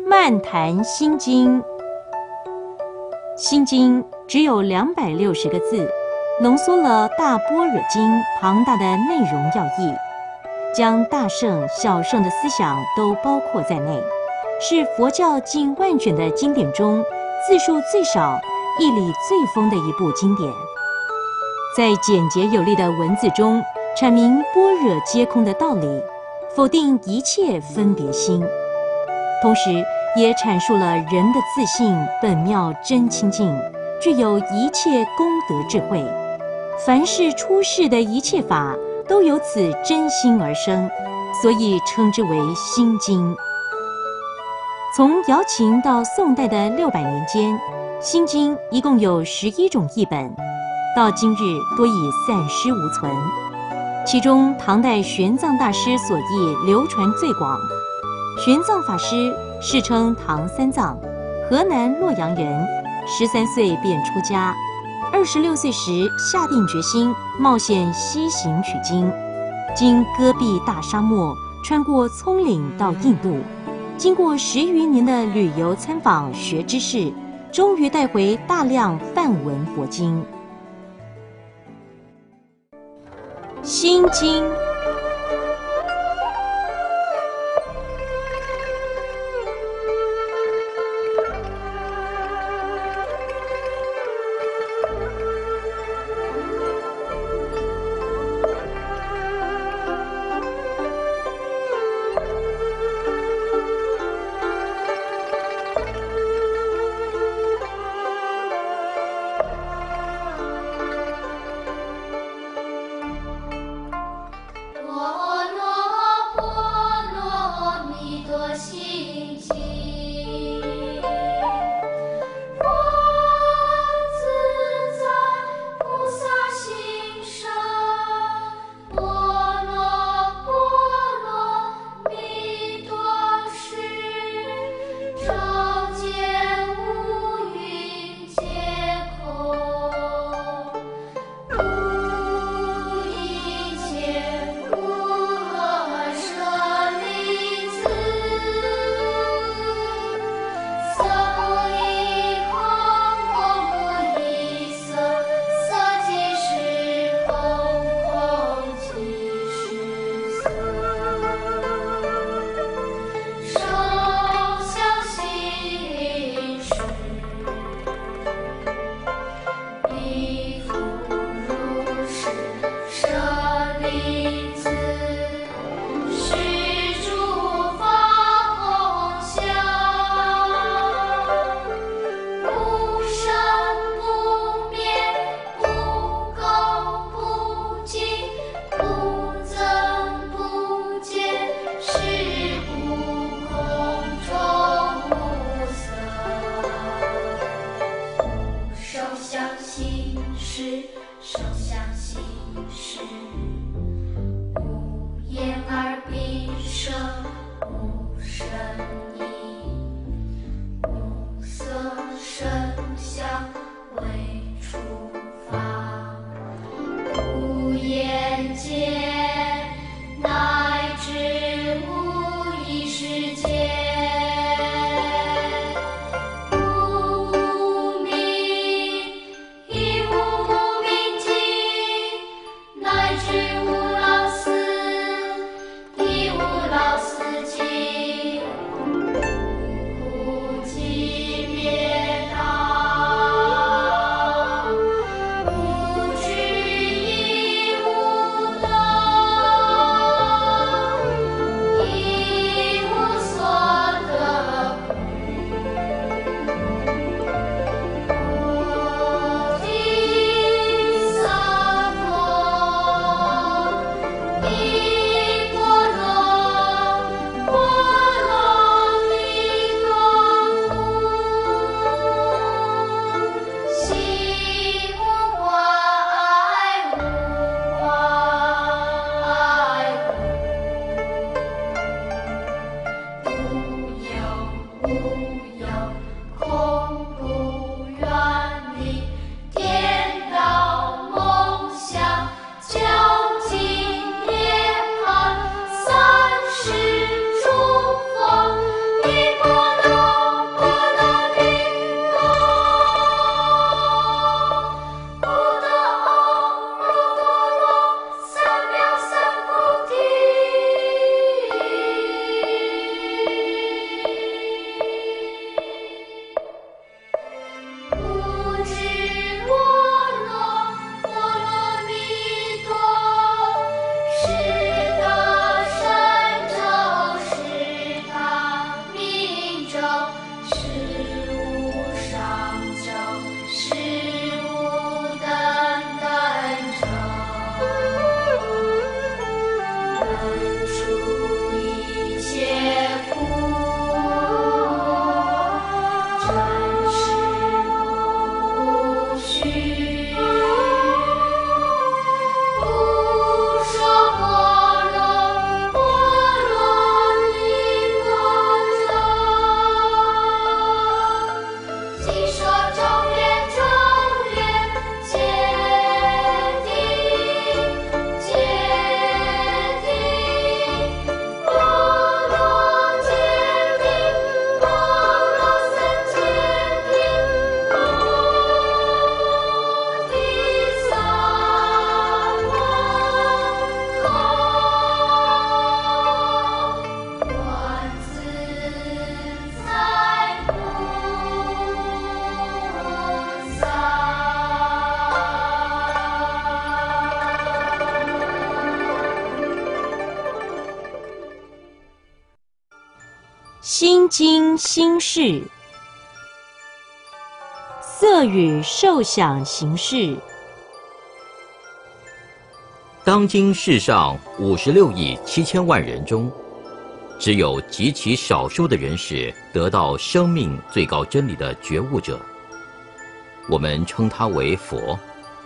漫谈心经》。心经只有260个字，浓缩了大般若经庞大的内容要义，将大圣小圣的思想都包括在内，是佛教近万卷的经典中字数最少、义理最丰的一部经典。在简洁有力的文字中阐明般若皆空的道理，否定一切分别心，同时也阐述了人的自性本妙真清净，具有一切功德智慧，凡是出世的一切法都由此真心而生，所以称之为心经。从姚秦到宋代的600年间，心经一共有11种译本，到今日多已散失无存。其中唐代玄奘大师所译流传最广。玄奘法师世称唐三藏，河南洛阳人，13岁便出家，26岁时下定决心冒险西行取经，经戈壁大沙漠，穿过葱岭到印度，经过10余年的旅游参访学知识，终于带回大量梵文佛经。心经心经心事，色与受想行识。 当今世上56亿7千万人中，只有极其少数的人是得到生命最高真理的觉悟者，我们称他为佛。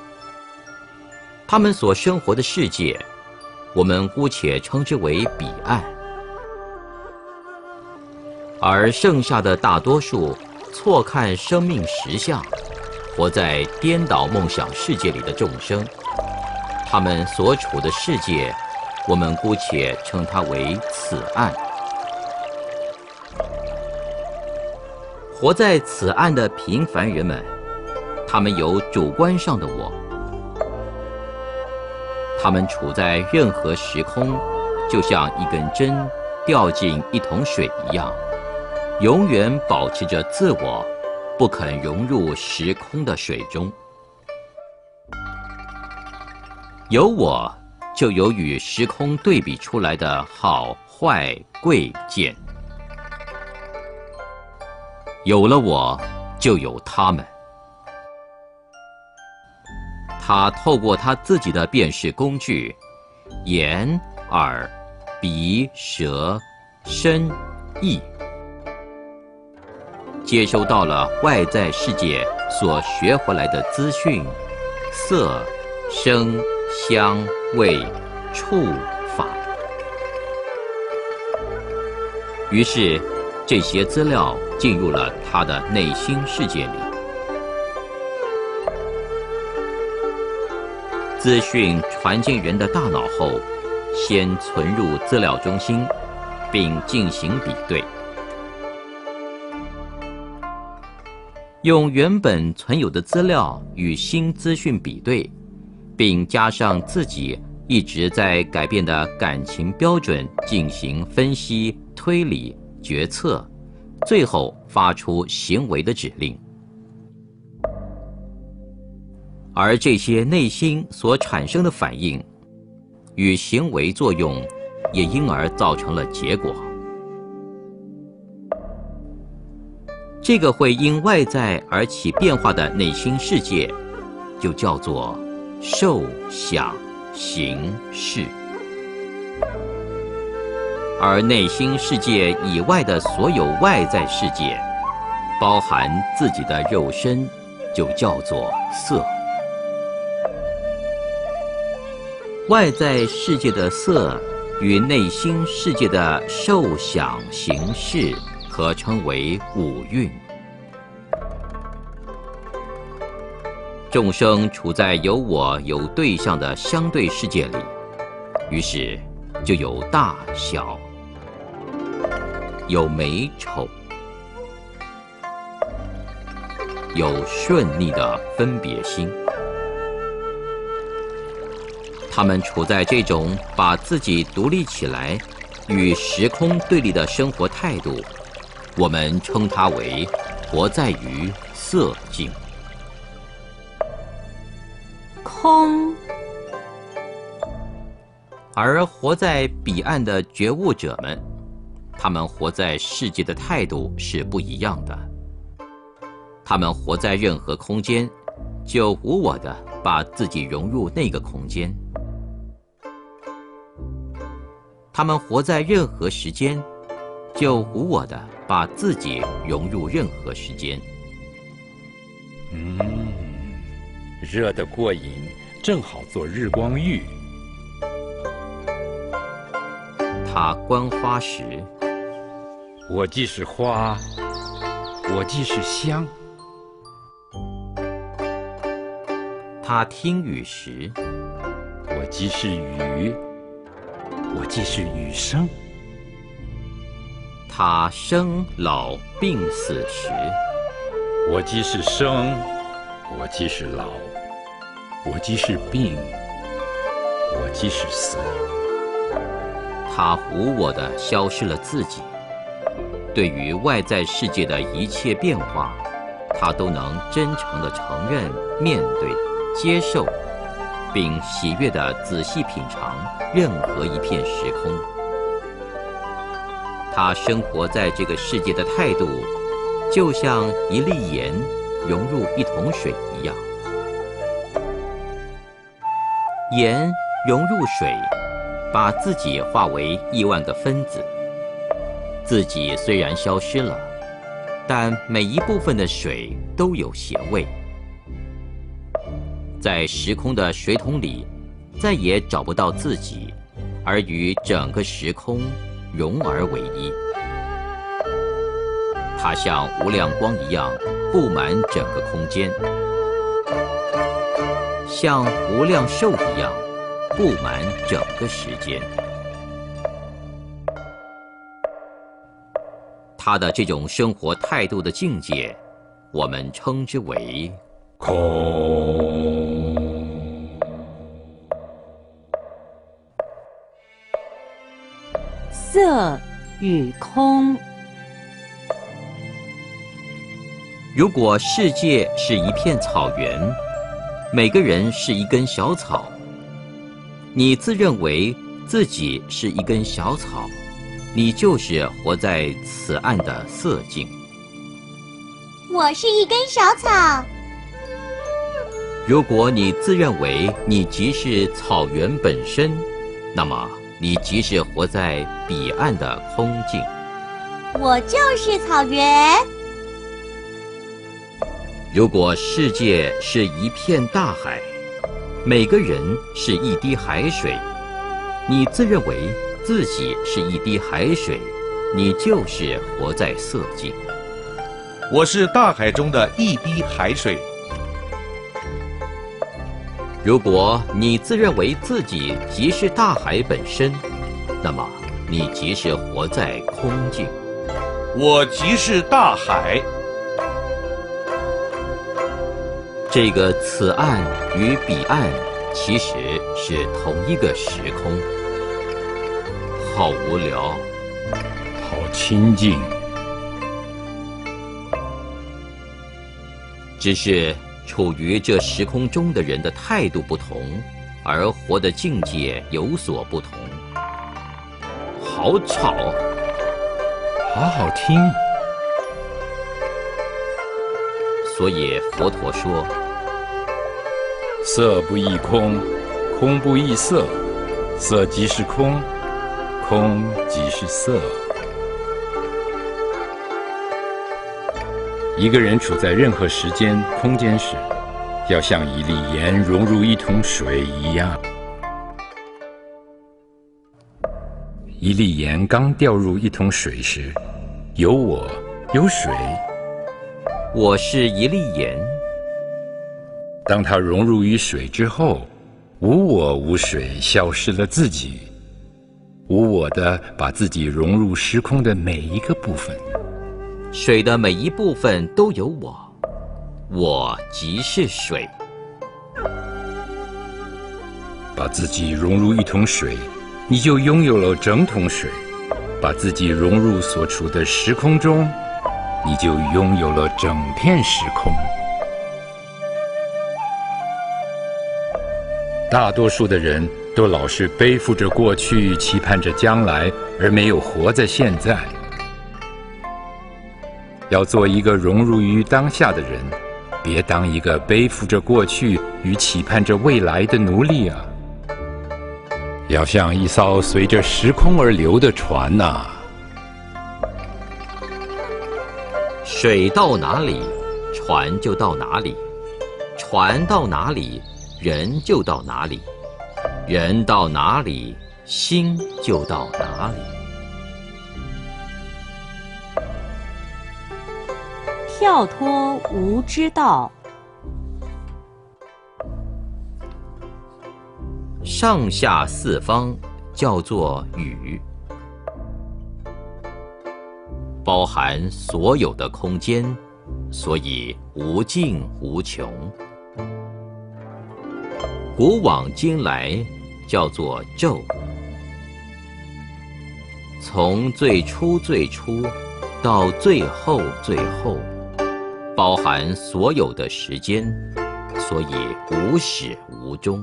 他们所生活的世界，我们姑且称之为彼岸。而剩下的大多数错看生命实相，活在颠倒梦想世界里的众生，他们所处的世界，我们姑且称它为此岸。活在此岸的平凡人们，他们有主观上的我，他们处在任何时空，就像一根针掉进一桶水一样，永远保持着自我，不肯融入时空的水中。有我，就有与时空对比出来的好坏贵贱。有了我，就有他们。他透过他自己的辨识工具，眼、耳、鼻、舌、身、意，接收到了外在世界所学回来的资讯，色、声、香、味、触、法。于是，这些资料进入了他的内心世界里。资讯传进人的大脑后，先存入资料中心，并进行比对。用原本存有的资料与新资讯比对，并加上自己一直在改变的感情标准进行分析、推理、决策，最后发出行为的指令。而这些内心所产生的反应与行为作用，也因而造成了结果。这个会因外在而起变化的内心世界，就叫做受想行识。而内心世界以外的所有外在世界，包含自己的肉身，就叫做色。外在世界的色与内心世界的受想行识合称为五蕴。众生处在有我有对象的相对世界里，于是就有大小，有美丑，有顺逆的分别心。他们处在这种把自己独立起来，与时空对立的生活态度，我们称它为活在于色境。 空。 而活在彼岸的觉悟者们， 他们活在世界的态度是不一样的。他们活在任何空间，就无我地把自己融入那个空间。他们活在任何时间，就无我地把自己融入任何时间。 热得过瘾，正好做日光浴。 他观花时， 我既是花，我既是香。 他听雨时， 我既是雨，我既是雨声。 他生老病死时， 我既是生，我既是老，我既是病，我既是死。 他无我地消失了自己，对于外在世界的一切变化，他都能真诚地承认、面对、接受，并喜悦地仔细品尝任何一片时空。他生活在这个世界的态度，就像一粒盐融入一桶水一样。盐融入水，把自己化为亿万个分子。自己虽然消失了，但每一部分的水都有咸味。在时空的水桶里，再也找不到自己，而与整个时空融而为一。它像无量光一样布满整个空间，像无量寿一样布满整个时间。他的这种生活态度的境界，我们称之为空。 色与空。 如果世界是一片草原，每个人是一根小草，你自认为自己是一根小草，你就是活在此岸的色境。 我是一根小草。 如果你自认为你即是草原本身，那么你即是活在彼岸的空境。 我就是草原。 如果世界是一片大海，每个人是一滴海水，你自认为自己是一滴海水，你就是活在色境。 我是大海中的一滴海水。 如果你自认为自己即是大海本身，那么你即是活在空境。 我即是大海。 这个此岸与彼岸其实是同一个时空。好无聊， 好清静。 只是处于这时空中的人的态度不同，而活的境界有所不同。好吵， 好好听。 所以佛陀说， 色不异空，空不异色，色即是空，空即是色。一个人处在任何时间、空间时，要像一粒盐融入一桶水一样。一粒盐刚掉入一桶水时，有我，有水。 我是一粒盐。 当它融入于水之后，无我无水，消失了自己，无我的把自己融入时空的每一个部分。 水的每一部分都有我，我即是水。 把自己融入一桶水，你就拥有了整桶水；把自己融入所处的时空中，你就拥有了整片时空。大多数的人都老是背负着过去，期盼着将来，而没有活在现在。要做一个融入于当下的人，别当一个背负着过去与期盼着未来的奴隶啊！要像一艘随着时空而流的船呐。 水到哪里，船就到哪里；船到哪里，人就到哪里；人到哪里，心就到哪里。 跳脱无知道。 上下四方叫做宇，包含所有的空间，所以无尽无穷。古往今来叫做宙，从最初到最后，包含所有的时间，所以无始无终。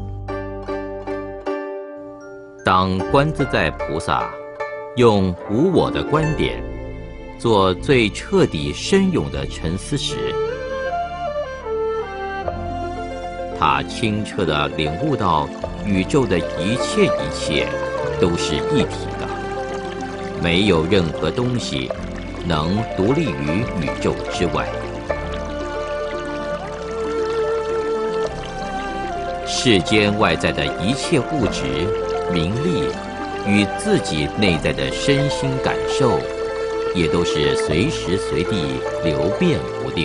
当观自在菩萨用无我的观点做最彻底深永的沉思时，他清澈地领悟到宇宙的一切都是一体的，没有任何东西能独立于宇宙之外。世间外在的一切物质、名利与自己内在的身心感受，也都是随时随地流变不定。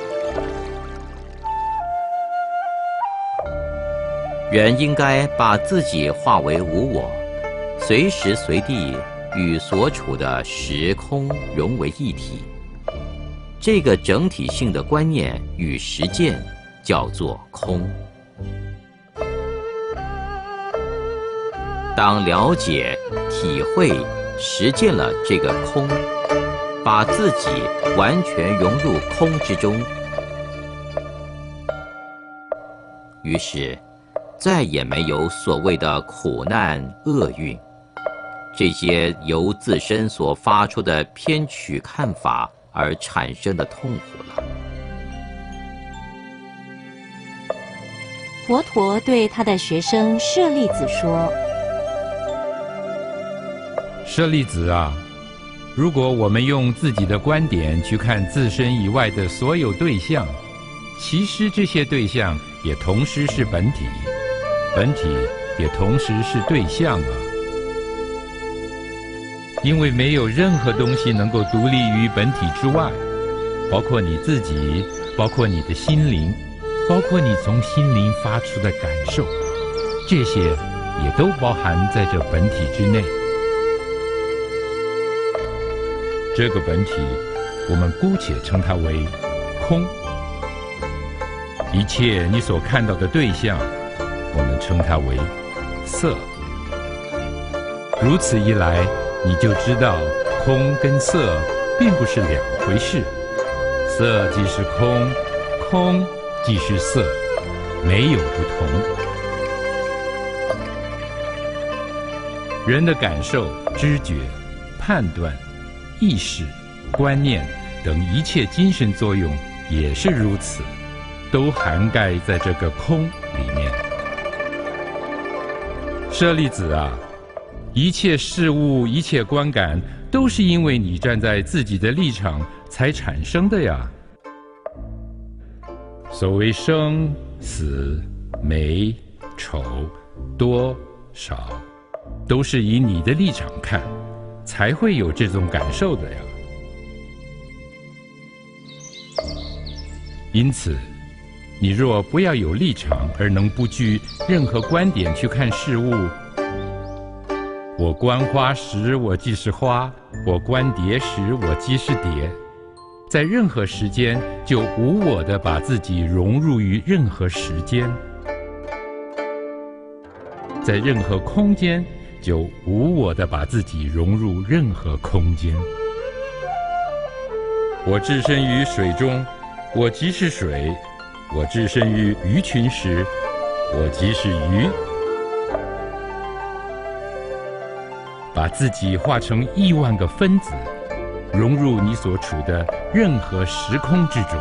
人应该把自己化为无我，随时随地与所处的时空融为一体。这个整体性的观念与实践叫做空。当了解、体会、实践了这个空，把自己完全融入空之中，于是再也没有所谓的苦难、厄运，这些由自身所发出的偏曲看法而产生的痛苦了。 佛陀对他的学生舍利子说： 舍利子啊，如果我们用自己的观点去看自身以外的所有对象，其实这些对象也同时是本体，本体也同时是对象啊。因为没有任何东西能够独立于本体之外，包括你自己，包括你的心灵，包括你从心灵发出的感受，这些也都包含在这本体之内。这个本体，我们姑且称它为空。一切你所看到的对象，我们称它为色。如此一来，你就知道空跟色并不是两回事。色即是空，空即是色，没有不同。人的感受、知觉、判断、意识、观念等一切精神作用也是如此，都涵盖在这个空里面。舍利子啊，一切事物、一切观感，都是因为你站在自己的立场才产生的呀。所谓生、死、美、丑、多、少，都是以你的立场看，才会有这种感受的呀。因此，你若不要有立场而能不具任何观点去看事物，我观花时，我即是花；我观蝶时，我即是蝶。在任何时间，就无我地把自己融入于任何时间；在任何空间，就无我地把自己融入任何空间。我置身于水中，我即是水；我置身于鱼群时，我即是鱼； 把自己化成10000个分子，融入你所处的任何时空之中。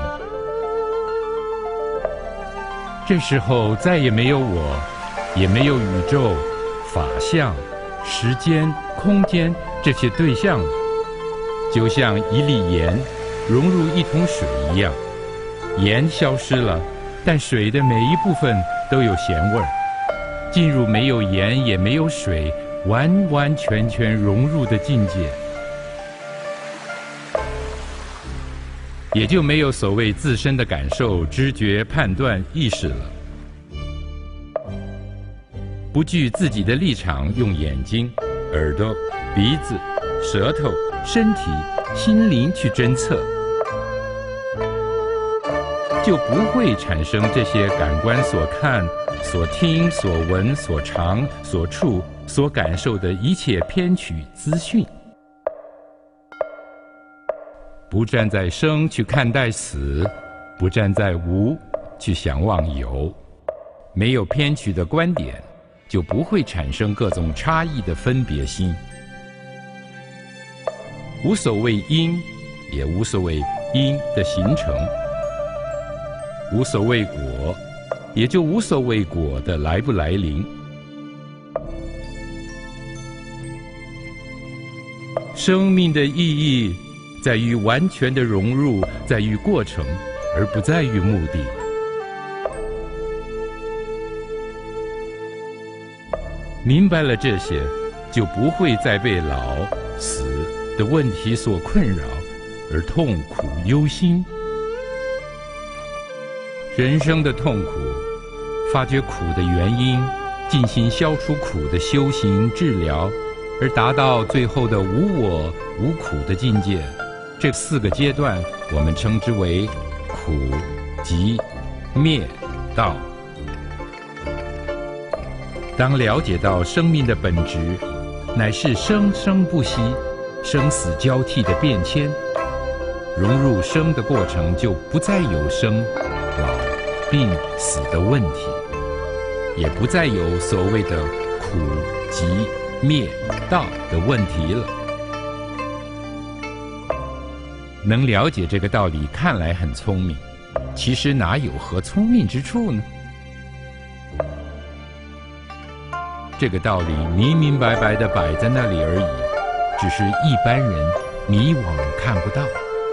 这时候再也没有我，也没有宇宙、法相、时间、空间这些对象了，就像一粒盐融入一桶水一样，盐消失了，但水的每一部分都有咸味儿。进入没有盐也没有水，完完全全融入的境界，也就没有所谓自身的感受、知觉、判断、意识了。不据自己的立场，用眼睛、耳朵、鼻子、舌头、身体、心灵去侦测，就不会产生这些感官所看、所听、所闻、所尝、所触、所感受的一切偏曲资讯。不站在生去看待死，不站在无去想望有，没有偏曲的观点，就不会产生各种差异的分别心。无所谓因，也无所谓因的形成。无所谓果，也就无所谓果的来不来临。生命的意义在于完全的融入，在于过程，而不在于目的。明白了这些，就不会再被老、死的问题所困扰，而痛苦忧心。人生的痛苦，发觉苦的原因，进行消除苦的修行治疗，而达到最后的无我无苦的境界。这4个阶段，我们称之为苦、集、灭、道。当了解到生命的本质，乃是生生不息、生死交替的变迁，融入生的过程就不再有生、老、病、死的问题，也不再有所谓的苦、集、灭、道的问题了。能了解这个道理，看来很聪明，其实哪有何聪明之处呢？这个道理明明白白地摆在那里而已，只是一般人迷惘看不到。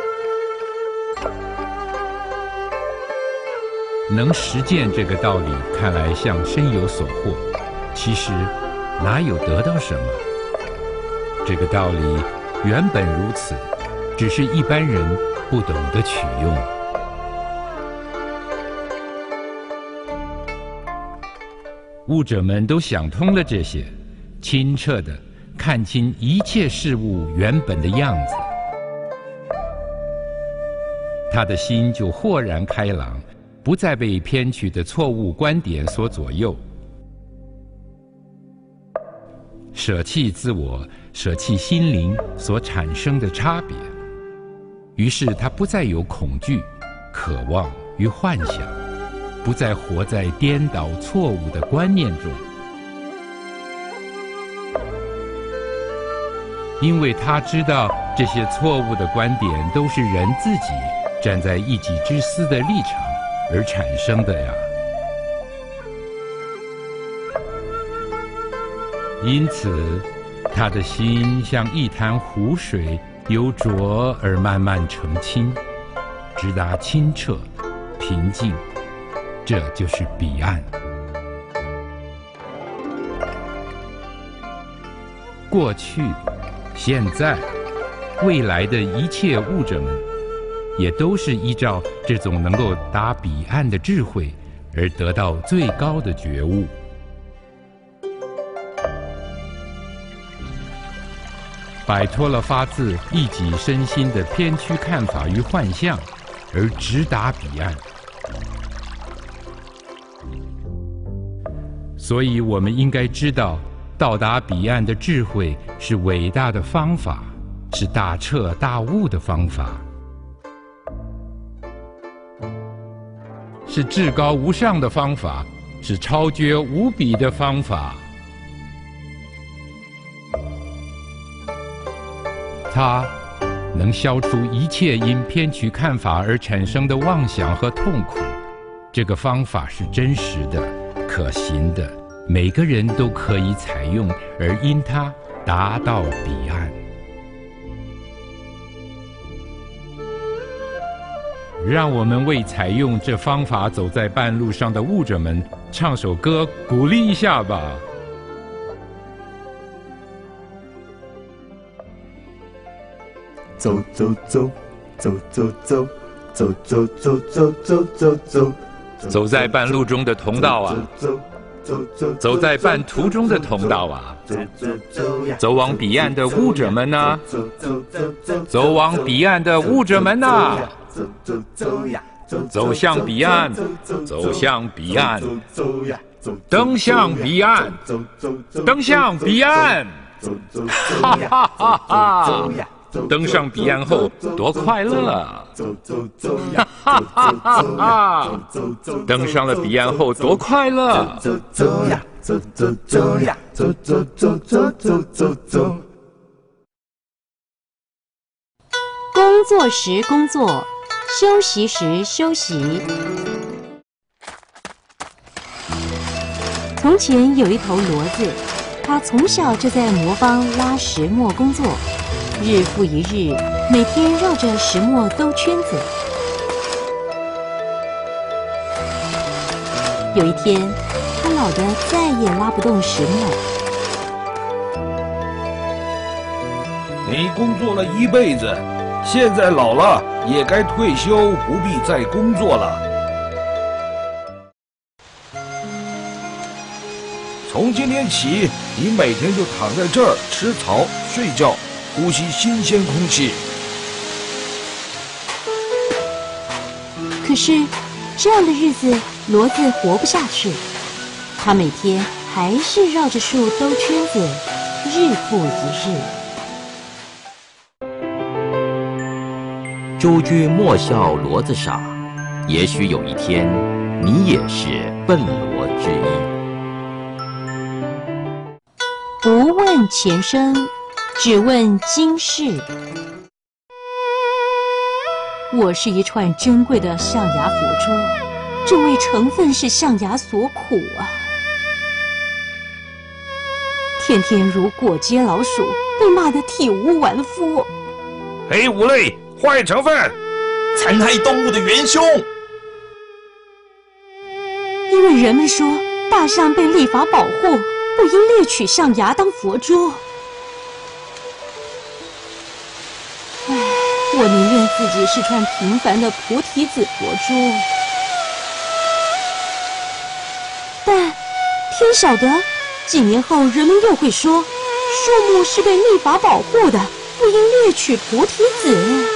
能实践这个道理，看来像深有所获，其实哪有得到什么？这个道理原本如此，只是一般人不懂得取用。悟者们都想通了这些，清澈地看清一切事物原本的样子，他的心就豁然开朗，不再被偏曲的错误观点所左右。舍弃自我，舍弃心灵所产生的差别，于是他不再有恐惧、渴望与幻想，不再活在颠倒错误的观念中，因为他知道这些错误的观点都是人自己站在一己之私的立场而产生的呀。因此，他的心像一潭湖水，由浊而慢慢澄清，直达清澈、平静。这就是彼岸。过去、现在、未来的一切悟者们，也都是依照这种能够达彼岸的智慧而得到最高的觉悟。摆脱了发自一己身心的偏曲看法与幻象，而直达彼岸。所以我们应该知道，到达彼岸的智慧是伟大的方法，是大彻大悟的方法，是至高无上的方法，是超绝无比的方法。 它能消除一切因偏曲看法而产生的妄想和痛苦。这个方法是真实的、可行的，每个人都可以采用，而因它达到彼岸。让我们为采用这方法走在半路上的悟者们唱首歌，鼓励一下吧。 走走走，走走走，走走走走走走走， 走在半路中的同道啊，走在半途中的同道啊，走往彼岸的悟者们呐，走往彼岸的悟者们呐，走向彼岸，走向彼岸，登向彼岸，登向彼岸，哈哈哈哈！登上彼岸后多快乐！哈哈哈哈！登上了彼岸后多快乐！ 走走呀，走走走呀，走走走走走走走。 工作时工作，休息时休息。从前有一头骡子，它从小就在磨坊拉石磨工作。日复一日，每天绕着石磨兜圈子。有一天，他老得再也拉不动石磨。 你工作了一辈子，现在老了，也该退休，不必再工作了。从今天起，你每天就躺在这儿吃草、睡觉。呼吸新鲜空气。 可是，这样的日子，骡子活不下去。它每天还是绕着树兜圈子，日复一日。诸君莫笑骡子傻，也许有一天，你也是笨骡之一。 不问前生，只问今世。我是一串珍贵的象牙佛珠，这味成分是象牙所苦啊！天天如过街老鼠，被骂得体无完肤。 黑五类，坏成分， 残害动物的元凶。 因为人们说大象被立法保护，不应猎取象牙当佛珠。我宁愿自己是串平凡的菩提子佛珠，但天晓得，几年后人们又会说，树木是被立法保护的，不应猎取菩提子。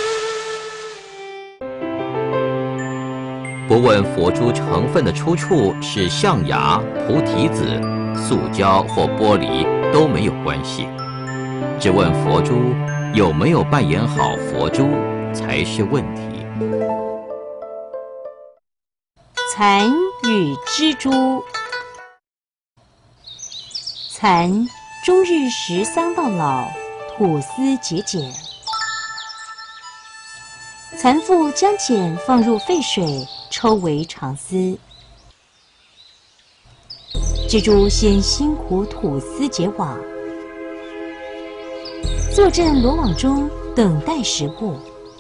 不问佛珠成分的出处是象牙、菩提子、塑胶或玻璃都没有关系，只问佛珠有没有扮演好佛珠才是问题。 蚕与蜘蛛。蚕终日食桑到老，吐丝节茧。蚕妇将茧放入沸水，抽为长丝。蜘蛛先辛苦吐丝结网，坐镇罗网中等待食物。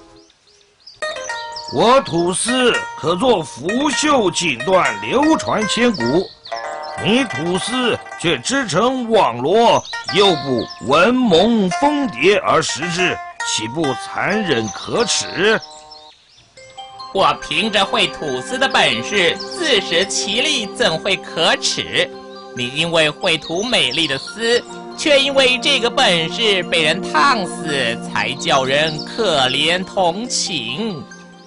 我吐丝可作拂袖锦缎，流传千古。你吐丝却织成网罗，又不文蒙蜂蝶而食之，岂不残忍可耻？ 我凭着会吐丝的本事，自食其力，怎会可耻？你因为会吐美丽的丝，却因为这个本事被人烫死，才叫人可怜同情。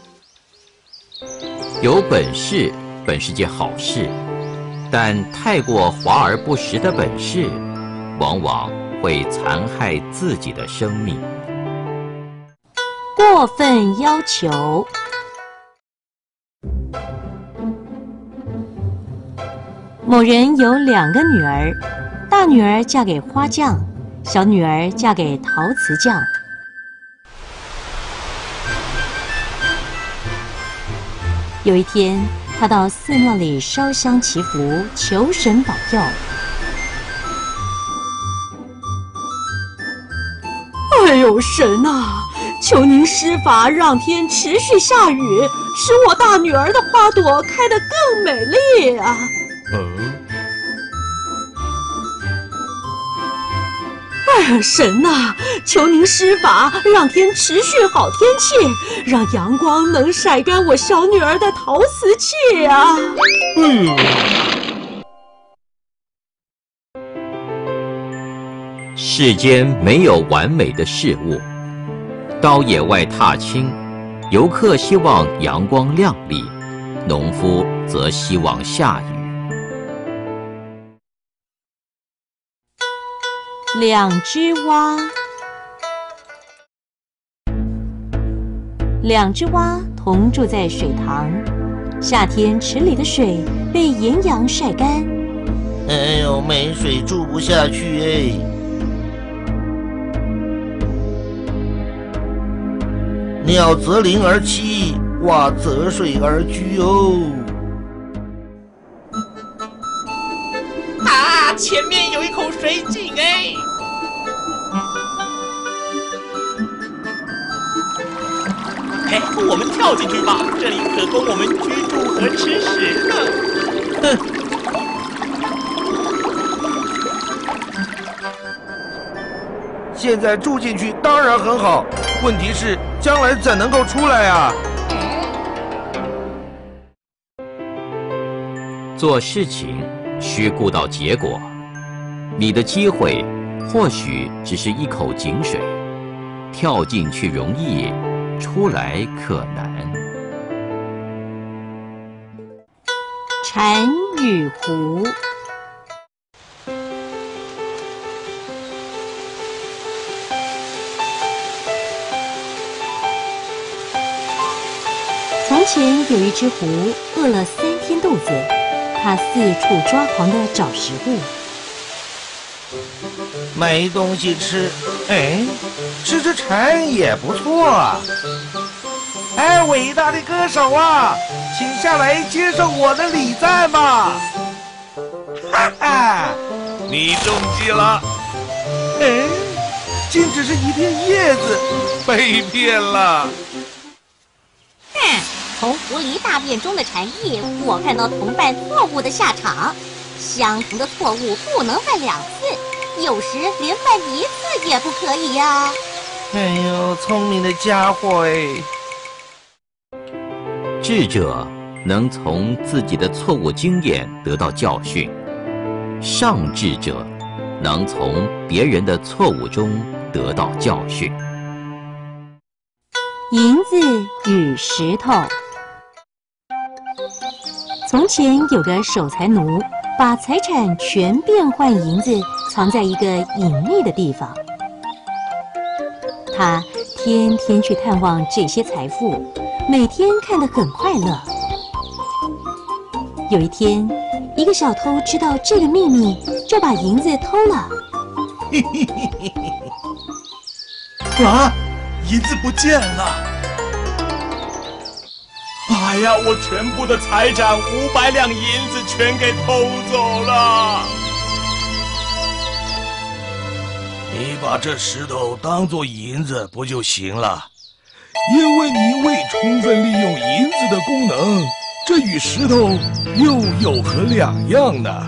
有本事本是件好事，但太过华而不实的本事，往往会残害自己的生命。 过分要求。某人有2个女儿，大女儿嫁给花匠，小女儿嫁给陶瓷匠。 有一天，他到寺庙里烧香祈福，求神保佑。 哎呦，神啊！求您施法，让天持续下雨，使我大女儿的花朵开得更美丽啊！哎，神啊，求您施法，让天持续好天气，让阳光能晒干我小女儿的陶瓷器啊！ 世间没有完美的事物。到野外踏青，游客希望阳光亮丽，农夫则希望下雨。 两只蛙，两只蛙同住在水塘，夏天池里的水被炎阳晒干。 哎呦，没水住不下去哎。鸟择林而栖，蛙择水而居哦。 啊，前面有一口水井哎！哎，我们跳进去吧，这里可供我们居住和吃食呢。 哼。现在住进去当然很好，问题是将来怎能够出来啊？ 做事情需顾到结果，你的机会或许只是一口井水，跳进去容易，出来可难。 蝉与狐。从前有一只狐，饿了3天肚子，它四处抓狂地找食物。 没东西吃，哎，吃只蝉也不错啊！哎，伟大的歌手啊，请下来接受我的礼赞吧！哈哈， 你中计了！ 哎，竟只是一片叶子， 被骗了！ 哼，从狐狸大便中的蝉液，我看到同伴错误的下场。相同的错误不能犯2次，有时连犯1次也不可以呀。 哎呦，聪明的家伙哎！ 智者能从自己的错误经验得到教训，上智者能从别人的错误中得到教训。 银子与石头。从前有个守财奴，把财产全变换银子，藏在一个隐秘的地方。他天天去探望这些财富，每天看得很快乐。有一天，一个小偷知道这个秘密，就把银子偷了。 啊！银子不见了！哎呀，我全部的财产500两银子全给偷走了！ 你把这石头当作银子不就行了？ 因为你未充分利用银子的功能，这与石头又有何两样呢？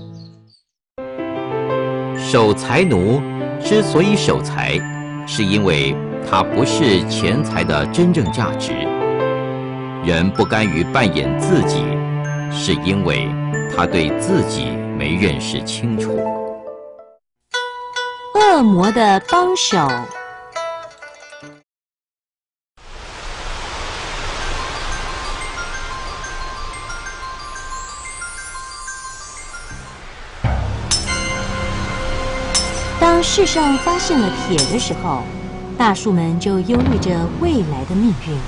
守财奴之所以守财，是因为它不是钱财的真正价值。人不甘于扮演自己，是因为他对自己没认识清楚。 恶魔的帮手。当世上发现了铁的时候，大树们就忧虑着未来的命运。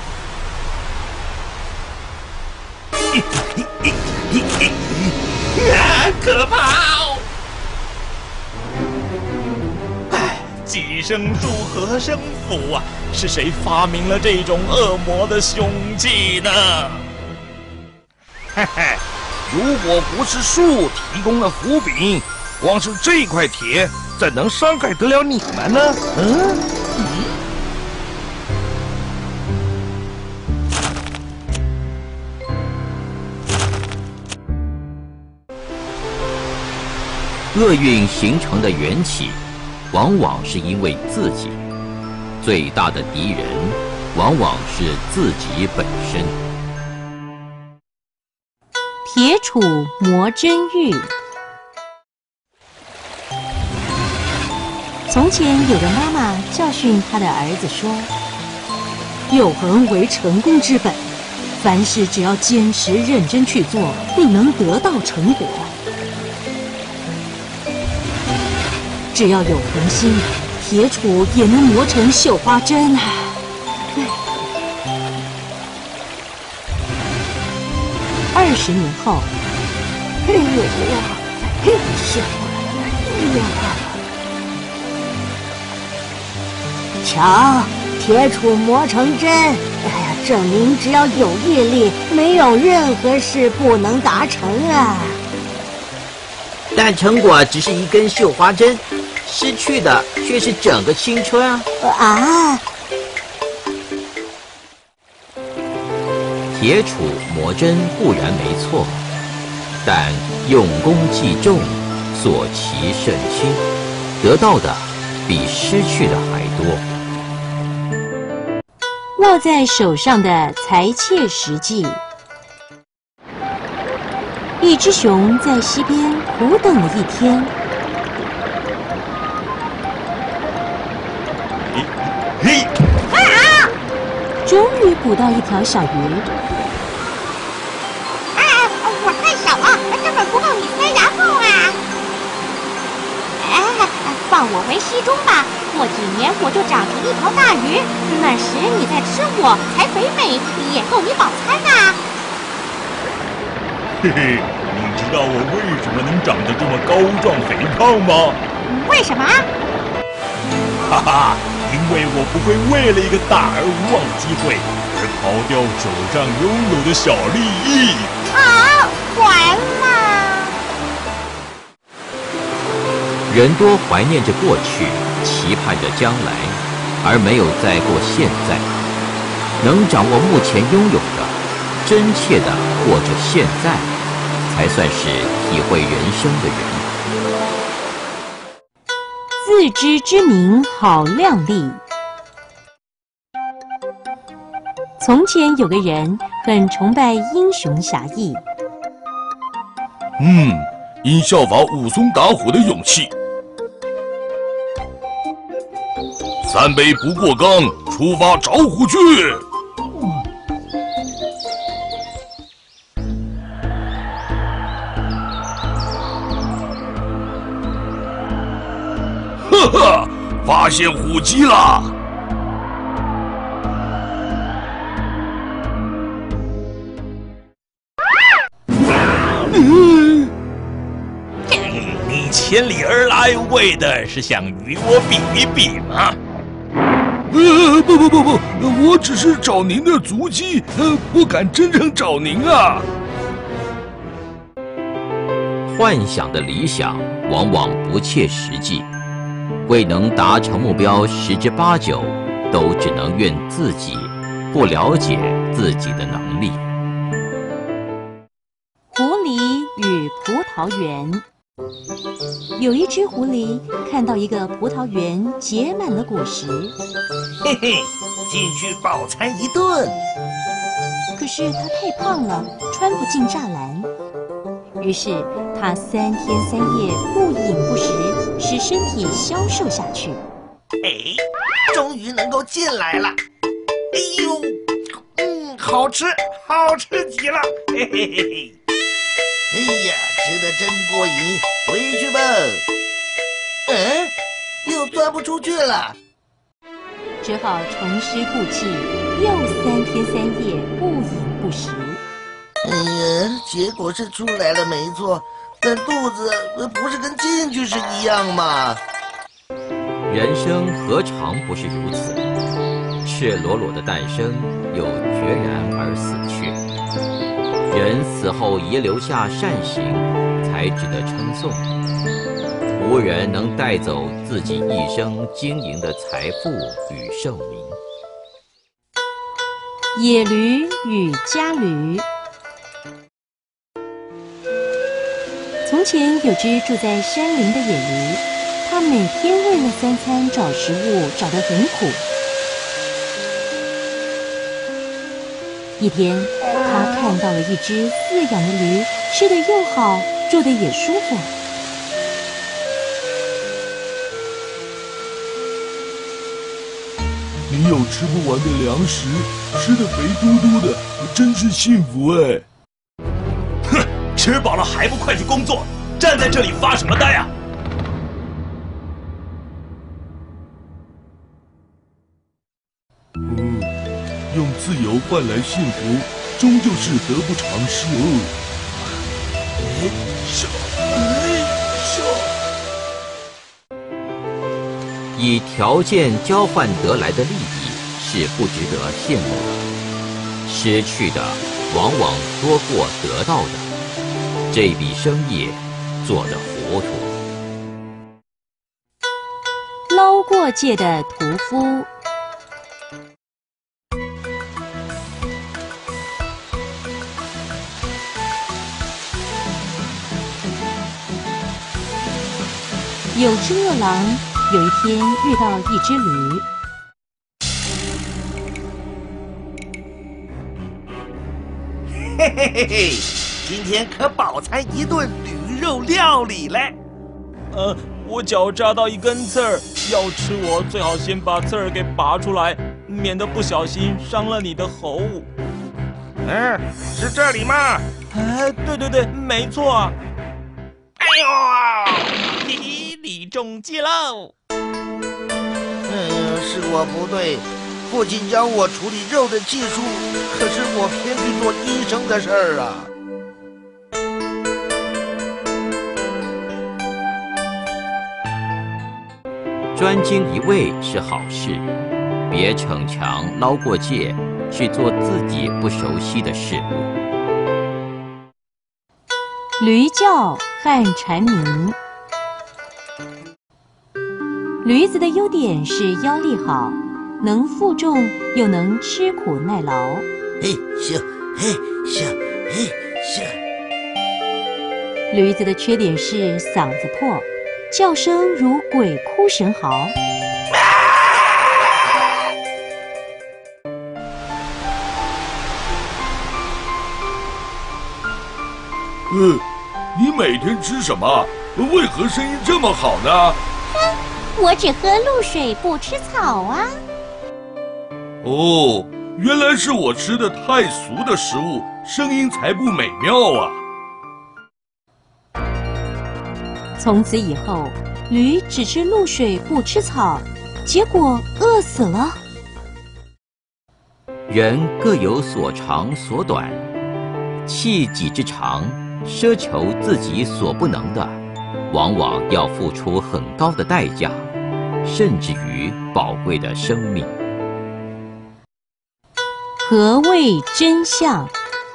可怕哦！哎，寄生树何生福啊？是谁发明了这种恶魔的凶器呢？ 嘿嘿，如果不是树提供了斧柄，光是这块铁怎能伤害得了你们呢？ 厄运形成的缘起，往往是因为自己。最大的敌人，往往是自己本身。 铁杵磨真玉。从前有个妈妈教训她的儿子说：“ 有恒为成功之本，凡事只要坚持认真去做，必能得到成果。只要有恒心，铁杵也能磨成绣花针啊！” 20年后， 瞧，铁杵磨成针，证明只要有毅力，没有任何事不能达成啊！ 但成果只是一根绣花针，失去的却是整个青春啊！ 铁杵磨针固然没错，但用功计重，所其甚轻，得到的比失去的还多。 握在手上的裁切实际。一只熊在溪边苦等了一天，终于捕到一条小鱼。 我太小了，根本不够你塞牙缝啊！放我回溪中吧，过几年我就长成一条大鱼，那时你再吃我，才肥美，也够你饱餐呐！ 嘿嘿，你知道我为什么能长得这么高壮肥胖吗？ 为什么？ 哈哈，因为我不会为了一个大而无望的机会，而抛掉手上拥有的小利益。 完了！ 人多怀念着过去，期盼着将来，而没有再过现在。能掌握目前拥有的，真切地过着现在，才算是体会人生的人。 自知之明好亮丽。从前有个人很崇拜英雄侠义， 应效法武松打虎的勇气。3杯不过冈，出发找虎去。 呵呵，发现虎迹了！ 你千里而来，为的是想与我比一比吗？不，我只是找您的足迹，不敢真正找您啊。 幻想的理想往往不切实际，未能达成目标，10之8九都只能怨自己不了解自己的能力。 狐狸与葡萄园。有一只狐狸看到一个葡萄园结满了果实， 嘿嘿，进去饱餐一顿。 可是它太胖了，穿不进栅栏。于是它3天3夜不饮不食，使身体消瘦下去。 终于能够进来了。哎呦，好吃，好吃极了。嘿嘿嘿嘿。哎呀，吃得真过瘾，回去吧。又钻不出去了， 只好重施故技，又3天3夜不饮不食。 哎呀，结果是出来了没错，但肚子不是跟进去是一样吗？ 人生何尝不是如此？赤裸裸的诞生，又决然而死去。 人死后遗留下善行，才值得称颂。无人能带走自己一生经营的财富与寿命。 野驴与家驴。从前有只住在山林的野驴，它每天为了3餐找食物找得很苦。一天，他看到了一只饲养的驴，吃得又好，住得也舒服。 你有吃不完的粮食，吃得肥嘟嘟的，真是幸福哎！ 哼，吃饱了还不快去工作，站在这里发什么呆啊？ 用自由换来幸福，终究是得不偿失哦。 以条件交换得来的利益是不值得羡慕的，失去的往往多过得到的。这笔生意做得糊涂。 捞过界的屠夫。有只饿狼，有一天遇到一只驴。 嘿嘿嘿嘿，今天可饱餐一顿驴肉料理嘞！ 我脚扎到一根刺儿，要吃我最好先把刺儿给拔出来，免得不小心伤了你的喉。 是这里吗？ 对，没错啊。 哎呦啊！ 你中计喽！ 是我不对，父亲教我处理肉的技术，可是我偏去做医生的事儿啊。 专精一味是好事，别逞强捞过界，去做自己不熟悉的事物。 驴叫和蝉鸣。驴子的优点是腰力好，能负重，又能吃苦耐劳。驴子的缺点是嗓子破，叫声如鬼哭神嚎。 你每天吃什么？为何声音这么好呢？ 我只喝露水不吃草啊！ 哦，原来是我吃的太俗的食物，声音才不美妙啊！ 从此以后，驴只吃露水不吃草，结果饿死了。 人各有所长所短，弃己之长，奢求自己所不能的，往往要付出很高的代价，甚至于宝贵的生命。 何谓真相？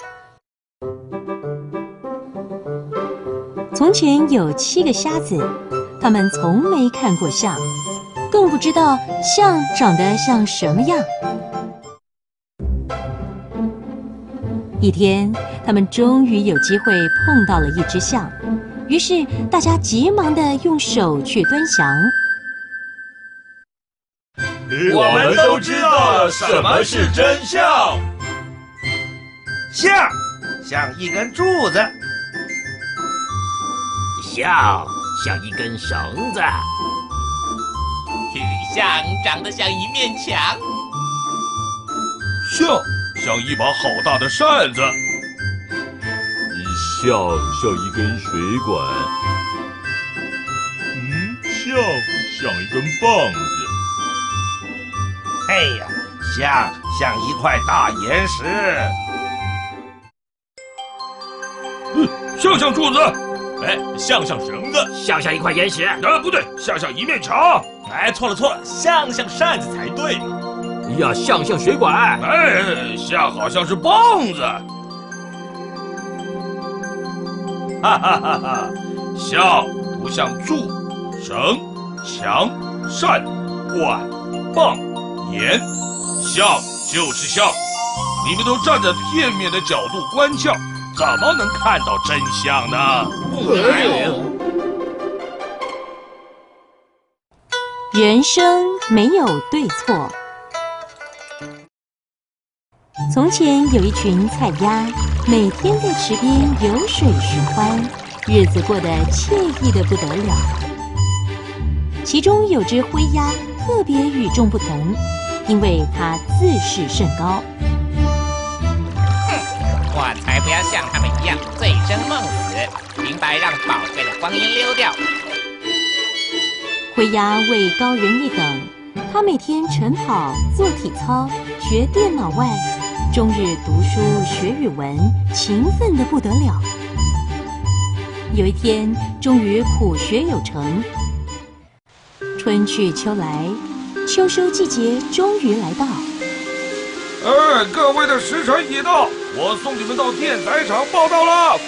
从前有7个瞎子，他们从没看过象，更不知道象长得像什么样。一天，他们终于有机会碰到了一只象，于是大家急忙地用手去端详。 我们都知道了什么是真相。 象像一根柱子， 象像一根绳子， 曲项长得像一面墙， 象像一把好大的扇子， 象像一根水管，象像一根棒子。 哎呀，象像一块大岩石， 象像柱子， 象像绳子， 象像一块岩石， 不对，象像一面墙， 错了，象像扇子才对。 呀，象像水管， 象好像是棒子。 哈哈哈哈！象不像柱、绳、墙、扇、管、棒、盐，象就是象。你们都站在片面的角度观象，怎么能看到真相呢？ 人生没有对错。从前有一群菜鸭，每天在池边游水寻欢，日子过得惬意的不得了。其中有只灰鸭特别与众不同，因为它自视甚高。 我才不要像他们一样醉生梦死，明白让宝贵的光阴溜掉。 灰鸭位高人一等，他每天晨跑、做体操、学电脑外，终日读书学语文，勤奋得不得了。有一天，终于苦学有成。春去秋来，秋收季节终于来到。 各位的时辰已到，我送你们到电宰场报到了。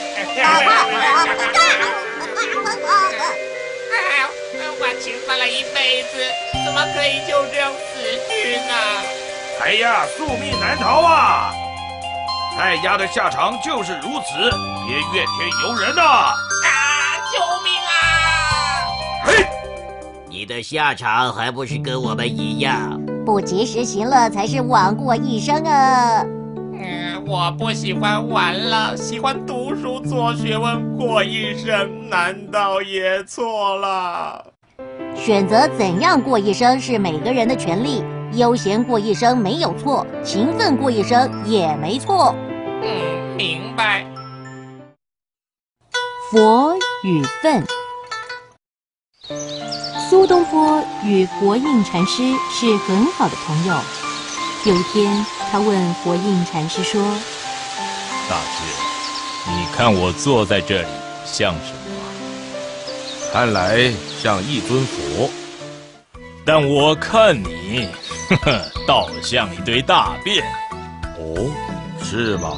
我勤奋了一辈子，怎么可以就这样死去呢？ 哎呀，宿命难逃啊！菜鸭的下场就是如此，别怨天尤人呐！ 救命啊！ 嘿， 你的下场还不是跟我们一样？ 不及时行乐才是枉过一生啊！ 我不喜欢玩了，喜欢读书做学问过一生，难道也错了？ 选择怎样过一生是每个人的权利，悠闲过一生没有错，勤奋过一生也没错。 明白。 佛与愤。苏东坡与佛印禅师是很好的朋友。有一天，他问佛印禅师说：“ 大师，你看我坐在这里像什么？ 看来像一尊佛。 但我看你，倒像一堆大便。 哦，是吗？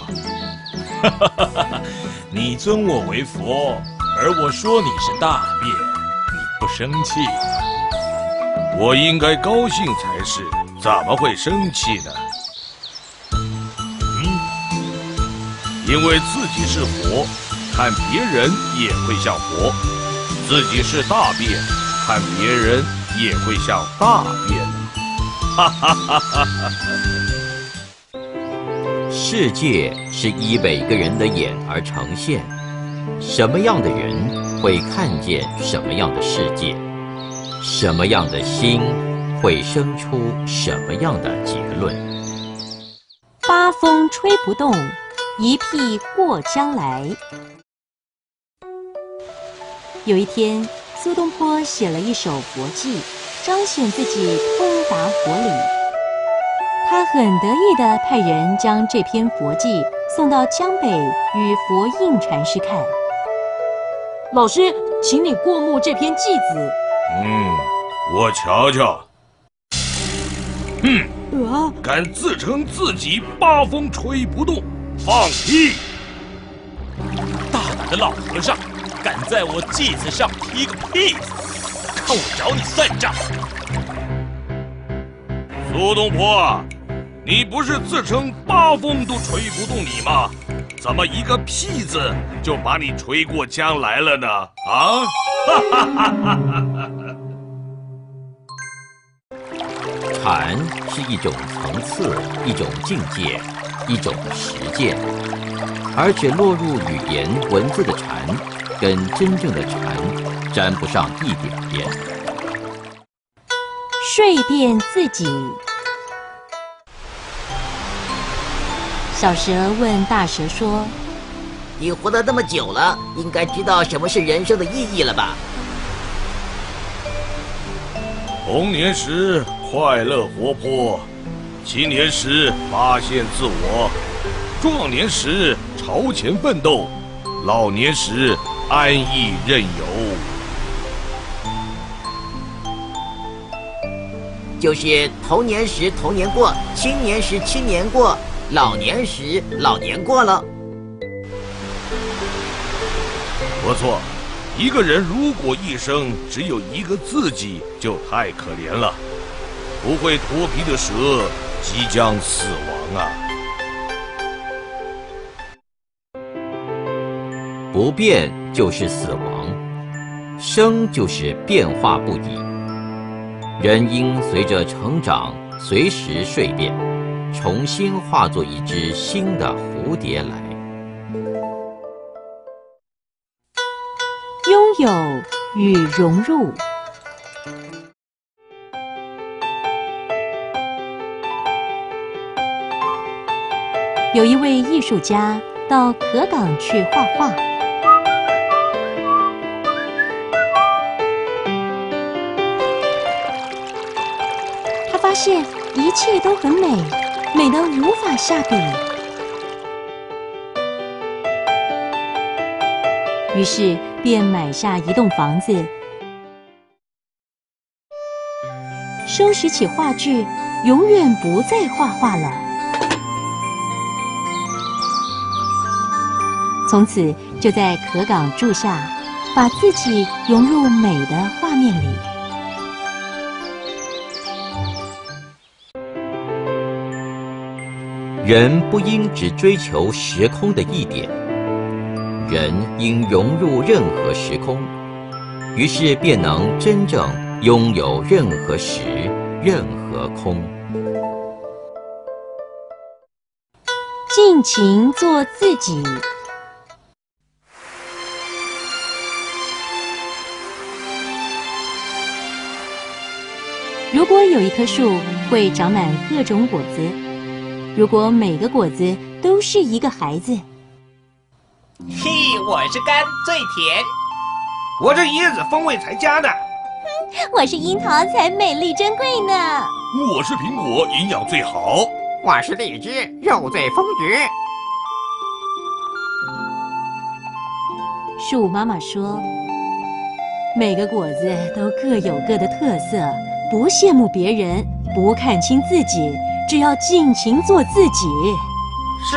你尊我为佛，而我说你是大便，你不生气？ 我应该高兴才是，怎么会生气呢？因为自己是佛，看别人也会像佛；自己是大便，看别人也会像大便。哈哈哈哈哈！ 世界是依每个人的眼而呈现，什么样的人会看见什么样的世界，什么样的心会生出什么样的结论。 八风吹不动，一屁过江来。有一天，苏东坡写了一首佛偈，彰显自己通达佛理。他很得意地派人将这篇佛偈送到江北与佛印禅师看。老师，请你过目这篇偈子。 我瞧瞧。敢自称自己八风吹不动，放屁！ 大胆的老和尚，敢在我偈子上踢个屁！看我找你算账！ 苏东坡，你不是自称八风都吹不动你吗？怎么一个屁字就把你吹过江来了呢？啊！哈哈哈哈哈！ 禅是一种层次，一种境界，一种实践，而且落入语言文字的禅，跟真正的禅沾不上一点边。 睡遍自己。小蛇问大蛇说：“ 你活得那么久了，应该知道什么是人生的意义了吧？” 童年时快乐活泼，青年时发现自我，壮年时朝前奋斗，老年时安逸任由。 就是童年时童年过，青年时青年过，老年时老年过了。 不错，一个人如果一生只有一个自己，就太可怜了。不会脱皮的蛇即将死亡啊！ 不变就是死亡，生就是变化不已。人应随着成长，随时蜕变，重新化作一只新的蝴蝶来。 拥有与融入。有一位艺术家到河港去画画，他发现一切都很美，美得无法下笔。于是便买下一栋房子，收拾起画具，永远不再画画了。从此就在河港住下，把自己融入美的画面里。 人不应只追求时空的一点，人应融入任何时空，于是便能真正拥有任何时、任何空。 尽情做自己。如果有一棵树会长满各种果子，如果每个果子都是一个孩子， 嘿，我是柑，最甜。 我这椰子风味才佳呢。 我是樱桃，才美丽珍贵呢。 我是苹果，营养最好。 我是荔枝，肉最丰腴。 树妈妈说，每个果子都各有各的特色，不羡慕别人，不看清自己，只要尽情做自己。 是。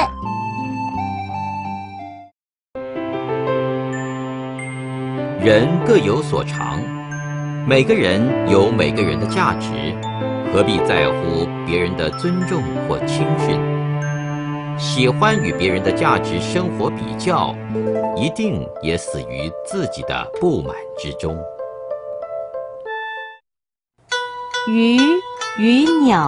人各有所长，每个人有每个人的价值，何必在乎别人的尊重或轻视？喜欢与别人的价值生活比较，一定也死于自己的不满之中。 鱼与鸟。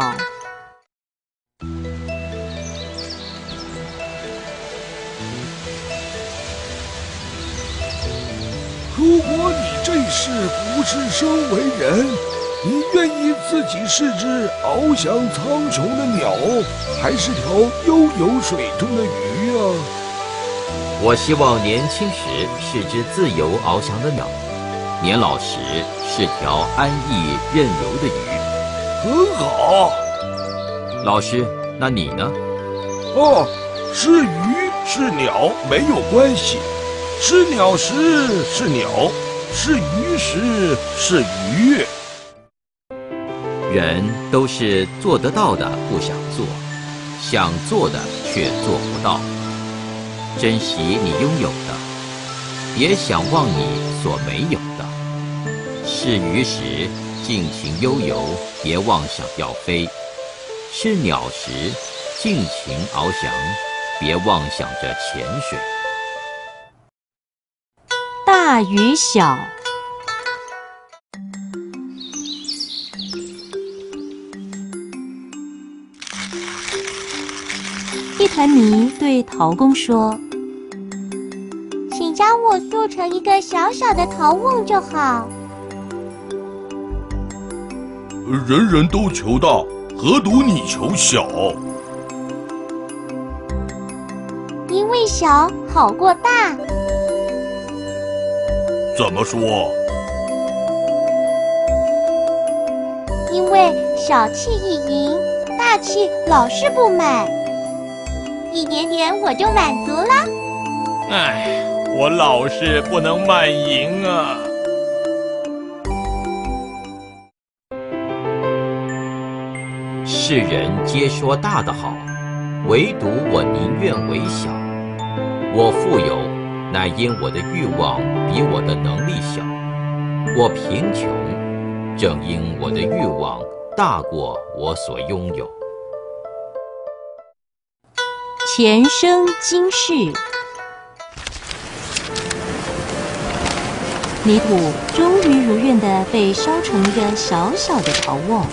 如果你这世不是生为人，你愿意自己是只翱翔苍穹的鸟，还是条悠游水中的鱼啊？ 我希望年轻时是只自由翱翔的鸟，年老时是条安逸任游的鱼。 很好。 老师，那你呢？ 哦，是鱼是鸟没有关系，是鸟时是鸟，是鱼时是鱼。 人都是做得到的不想做，想做的却做不到。珍惜你拥有的，别想忘你所没有的。是鱼时尽情悠游，别妄想要飞；是鸟时尽情翱翔，别妄想着潜水。 大与小。一团泥对陶工说：“ 请将我塑成一个小小的陶瓮就好。” 人人都求大，何独你求小？ 因为小好过大。 怎么说？ 因为小气一盈，大气老是不满，一点点我就满足了。 唉，我老是不能满盈啊。 世人皆说大的好，唯独我宁愿为小。我富有， 乃因我的欲望比我的能力小；我贫穷，正因我的欲望大过我所拥有。 前生今世，泥土终于如愿地被烧成一个小小的陶瓮。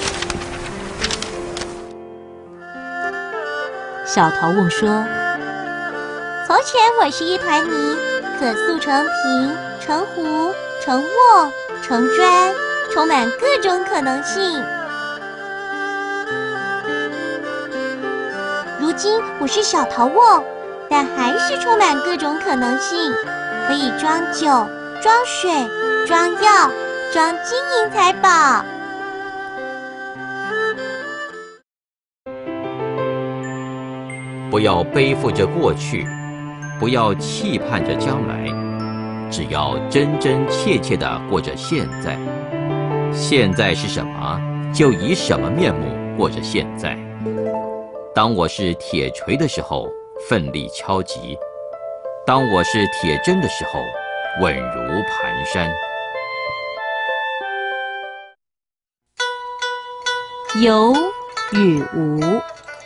小陶瓮说：“ 从前我是一团泥，可塑成瓶、成壶、成瓮、成砖，充满各种可能性。如今我是小陶瓮，但还是充满各种可能性，可以装酒、装水、装药、装金银财宝。” 不要背负着过去，不要期盼着将来，只要真真切切地过着现在。现在是什么，就以什么面目过着现在。当我是铁锤的时候，奋力敲击；当我是铁针的时候，稳如磐山。 有与无。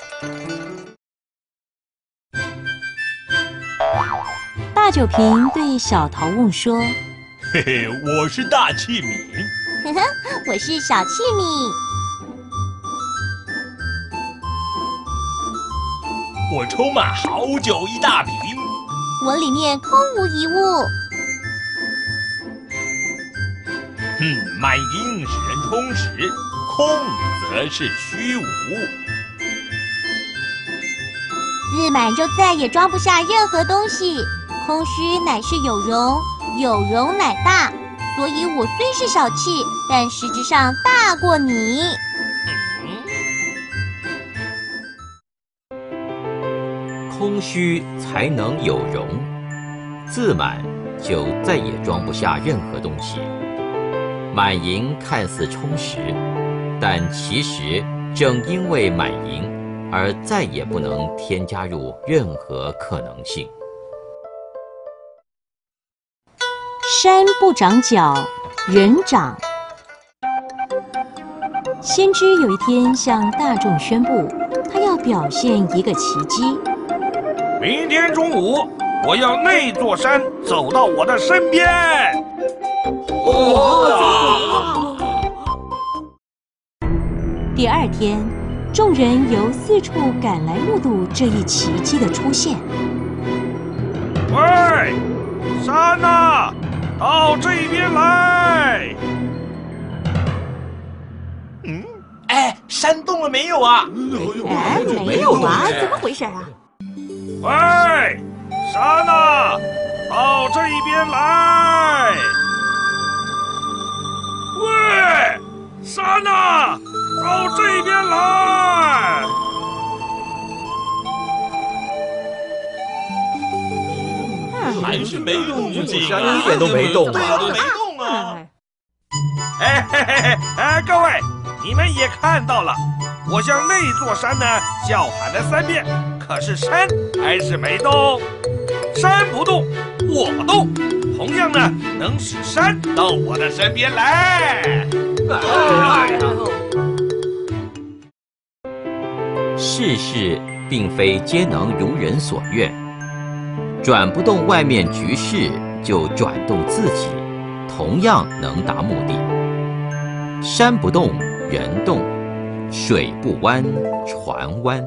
大酒瓶对小陶瓮说：“ 嘿嘿，我是大器皿。 呵呵，我是小器皿。 我充满好酒一大瓶。 我里面空无一物。 满盈使人充实，空则是虚无。 自满就再也装不下任何东西。空虚乃是有容，有容乃大，所以我虽是小气，但实质上大过你。 空虚才能有容，自满就再也装不下任何东西。满盈看似充实，但其实正因为满盈，而再也不能添加入任何可能性。 山不长脚，人长。先知有一天向大众宣布，他要表现一个奇迹。 明天中午，我要那座山走到我的身边。 第二天，众人由四处赶来目睹这一奇迹的出现。 喂，山呐，到这边来！ 哎，山动了没有啊？ 哎，没有啊，怎么回事啊？ 喂，山呐，到这边来！喂，山呐，到这边来！ 还是没动静， 山一点都没动啊！ 没动啊！ 哎嘿嘿嘿，哎，各位，你们也看到了，我向那座山呢叫喊了3遍，可是山还是没动。山不动，我动，同样呢能使山到我的身边来。 世事并非皆能如人所愿，转不动外面局势，就转动自己，同样能达目的。山不动，人动；水不弯，船弯。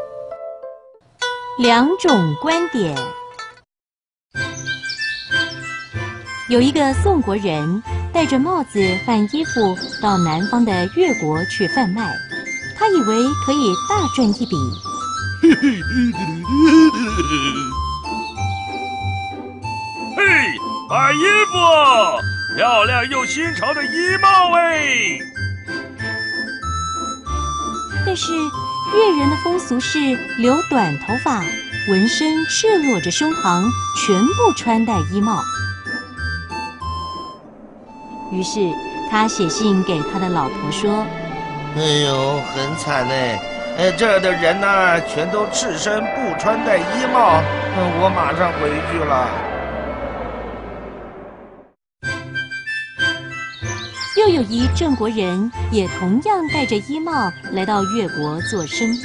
两种观点。有一个宋国人戴着帽子换衣服到南方的越国去贩卖，他以为可以大赚一笔。 嘿，买衣服，漂亮又新潮的衣帽哎！ 但是越人的风俗是留短头发，纹身，赤裸着胸膛，全部穿戴衣帽。于是他写信给他的老婆说：“ 哎呦，很惨哎！这儿的人呢，全都赤身不穿戴衣帽。我马上回去了。” 有一郑国人也同样戴着衣帽来到越国做生意。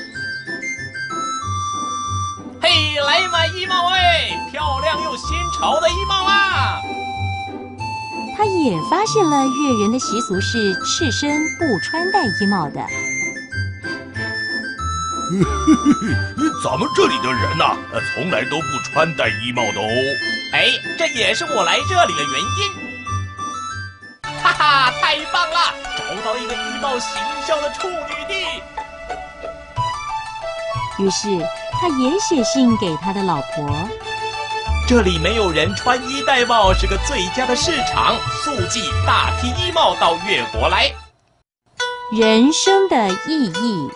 嘿，来买衣帽哎，漂亮又新潮的衣帽啊！ 他也发现了越人的习俗是赤身不穿戴衣帽的。 咱们这里的人呐，从来都不穿戴衣帽的哦。 哎，这也是我来这里的原因。哈哈，太棒了！找到一个以貌形象的处女地。 于是他也写信给他的老婆。 这里没有人穿衣戴帽，是个最佳的市场。速寄大批衣帽到越国来。 人生的意义。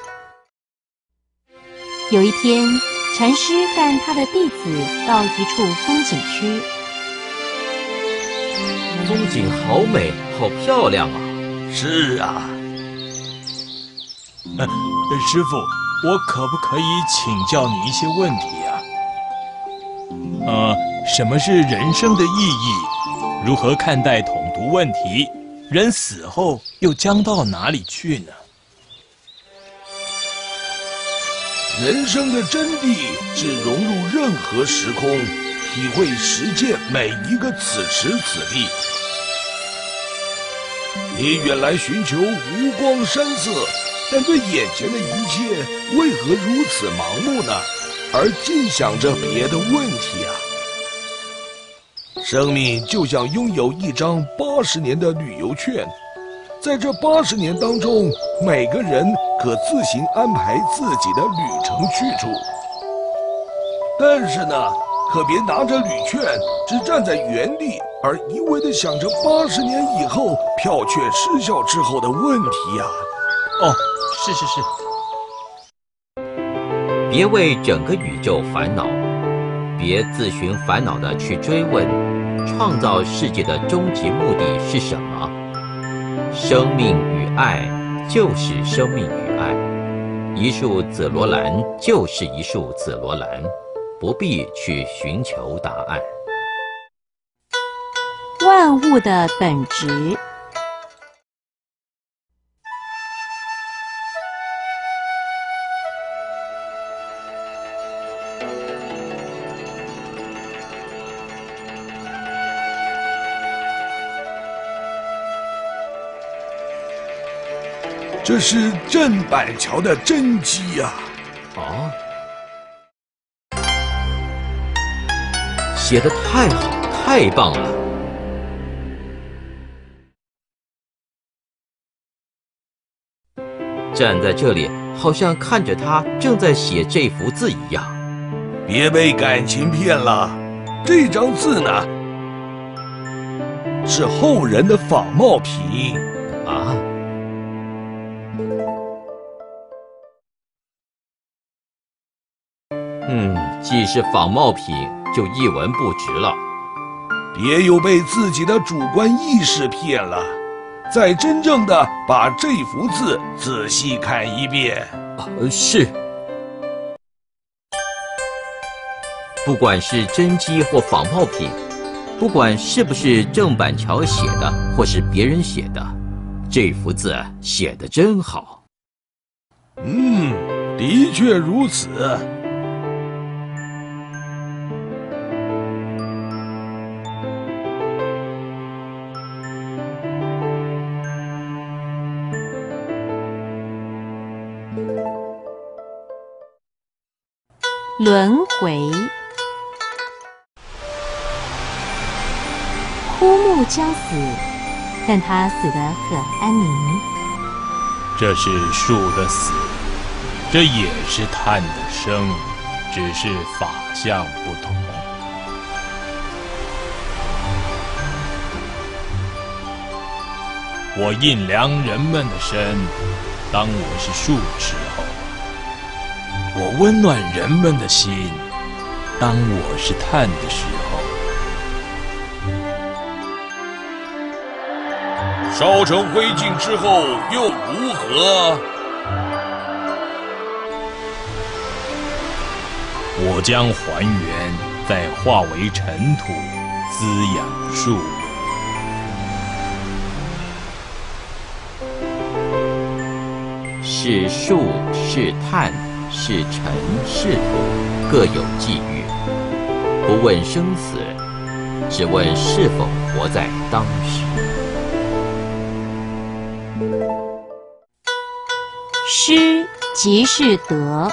有一天，禅师和他的弟子到一处风景区。 风景好美，好漂亮啊！ 是啊。 师傅，我可不可以请教你一些问题啊？什么是人生的意义？如何看待统独问题？人死后又将到哪里去呢？ 人生的真谛是融入任何时空，体会实践每一个此时此地。你远来寻求湖光山色，但对眼前的一切为何如此盲目呢？而尽想着别的问题啊！生命就像拥有一张80年的旅游券，在这80年当中，每个人可自行安排自己的旅程去处。但是呢，可别拿着旅券只站在原地，而一味地想着80年以后票券失效之后的问题呀！ 哦，是。 别为整个宇宙烦恼，别自寻烦恼地去追问，创造世界的终极目的是什么？生命与爱就是生命与爱，一束紫罗兰就是一束紫罗兰，不必去寻求答案。 万物的本质。 这是郑板桥的真迹呀！ 写得太好，太棒了！站在这里，好像看着他正在写这幅字一样。 别被感情骗了，这张字呢，是后人的仿冒品啊。既是仿冒品，就一文不值了。 别又被自己的主观意识骗了，再真正的把这幅字仔细看一遍。 是。不管是真迹或仿冒品，不管是不是郑板桥写的，或是别人写的，这幅字写得真好。 的确如此。 轮回。枯木将死，但它死得很安宁。 这是树的死，这也是炭的生，只是法相不同。我印量人们的身，当我是树时候；我温暖人们的心，当我是炭的时候。 烧成灰烬之后又如何？ 我将还原，再化为尘土，滋养树。 是树，是炭，是尘，是土，各有际遇，不问生死，只问是否活在当时。 失即是得。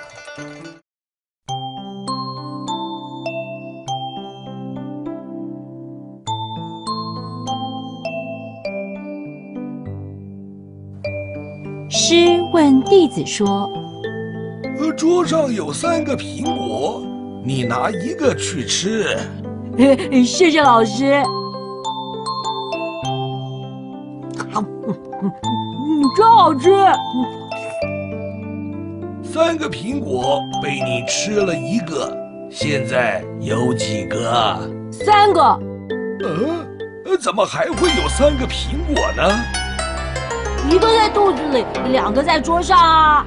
师问弟子说：“ 桌上有3个苹果，你拿1个去吃。” 谢谢老师。真好吃。 3个苹果被你吃了1个，现在有几个 ？3个。 怎么还会有3个苹果呢 ？1个在肚子里，2个在桌上啊。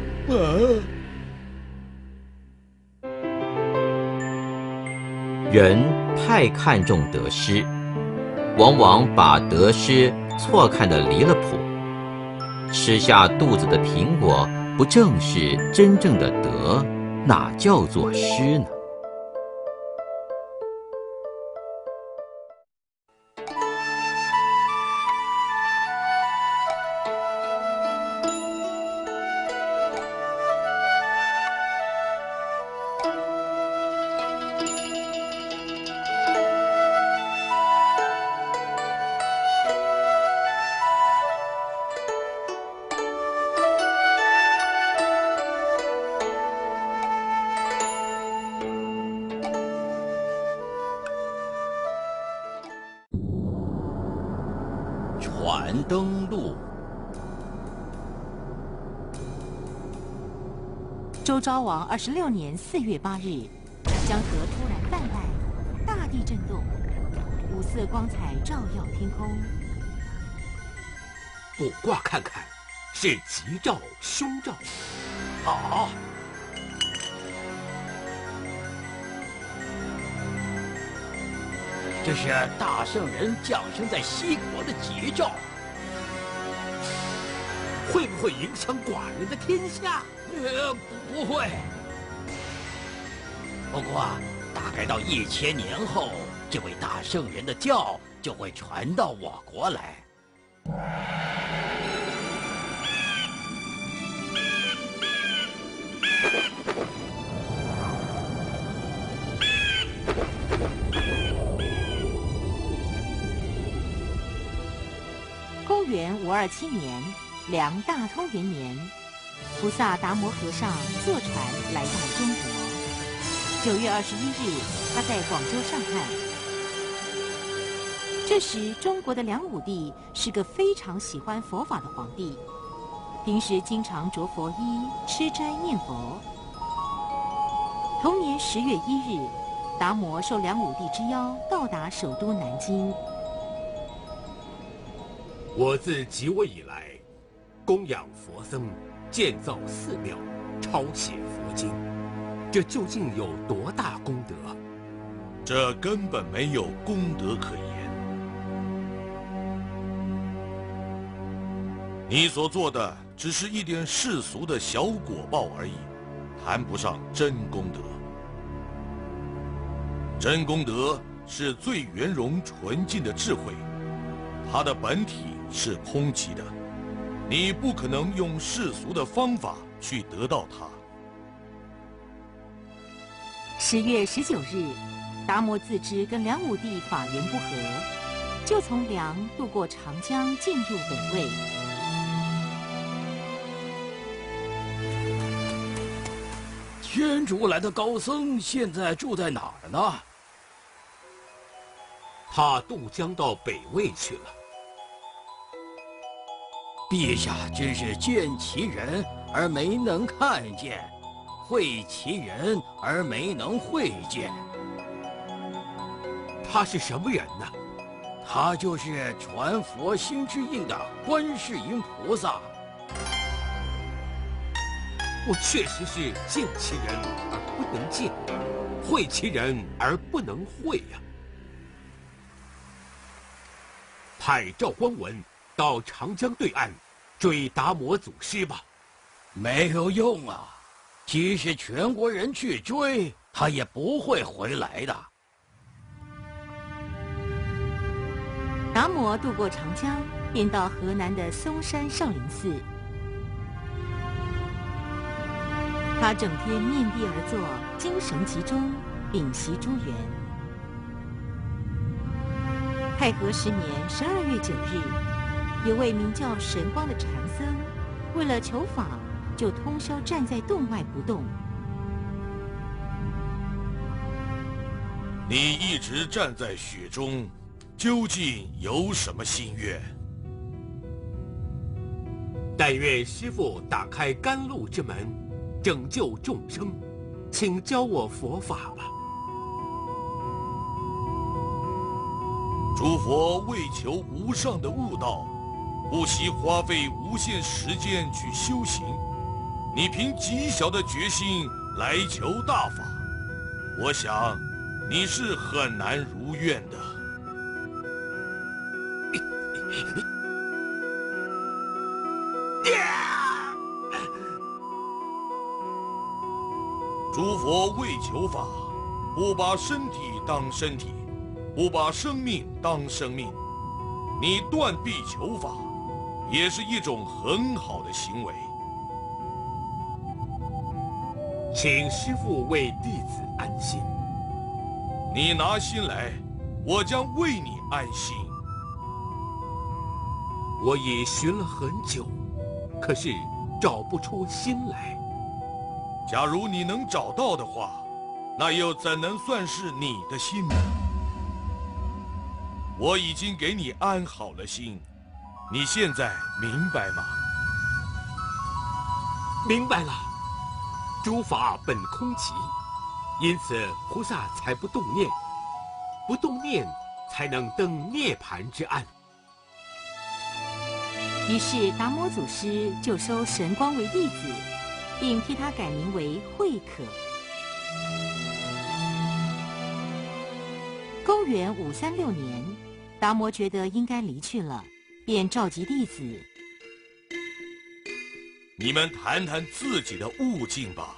人太看重得失，往往把得失错看得离了谱。吃下肚子的苹果，不正是真正的得，哪叫做失呢？ 船登陆。 周昭王26年4月8日，江河突然泛滥，大地震动，五色光彩照耀天空。 卜卦看看，是吉兆、凶兆。啊！这是大圣人降生在西国的吉兆，会不会影响寡人的天下？不会。不过，大概到1000年后，这位大圣人的教就会传到我国来。 公元527年，梁大通元年，菩萨达摩和尚坐船来到中国。9月21日，他在广州上岸。这时，中国的梁武帝是个非常喜欢佛法的皇帝，平时经常着佛衣、吃斋念佛。同年10月1日，达摩受梁武帝之邀，到达首都南京。 我自即位以来，供养佛僧，建造寺庙，抄写佛经，这究竟有多大功德？ 这根本没有功德可言。你所做的只是一点世俗的小果报而已，谈不上真功德。真功德是最圆融纯净的智慧，它的本体是空寂的，你不可能用世俗的方法去得到它。 10月19日，达摩自知跟梁武帝法缘不合，就从梁渡过长江，进入北魏。 天竺来的高僧现在住在哪儿呢？他渡江到北魏去了。陛下真是见其人而没能看见，会其人而没能会见。他是什么人呢？他就是传佛心之印的观世音菩萨。我确实是见其人而不能见，会其人而不能会呀。派赵光文到长江对岸追达摩祖师吧， 没有用啊！即使全国人去追，他也不会回来的。 达摩渡过长江，便到河南的嵩山少林寺。他整天面壁而坐，精神集中，屏息诸缘。太和10年12月9日，有位名叫神光的禅僧，为了求法，就通宵站在洞外不动。 你一直站在雪中，究竟有什么心愿？ 但愿师父打开甘露之门，拯救众生，请教我佛法吧。 诸佛为求无上的悟道，不惜花费无限时间去修行。你凭极小的决心来求大法，我想你是很难如愿的。诸佛为求法，不把身体当身体，不把生命当生命。你断臂求法，也是一种很好的行为。 请师父为弟子安心。 你拿心来，我将为你安心。 我已寻了很久，可是找不出心来。 假如你能找到的话，那又怎能算是你的心呢？我已经给你安好了心，你现在明白吗？ 明白了。诸法本空寂，因此菩萨才不动念，不动念才能登涅槃之岸。 于是达摩祖师就收神光为弟子，并替他改名为慧可。公元536年，达摩觉得应该离去了，便召集弟子。 你们谈谈自己的悟境吧。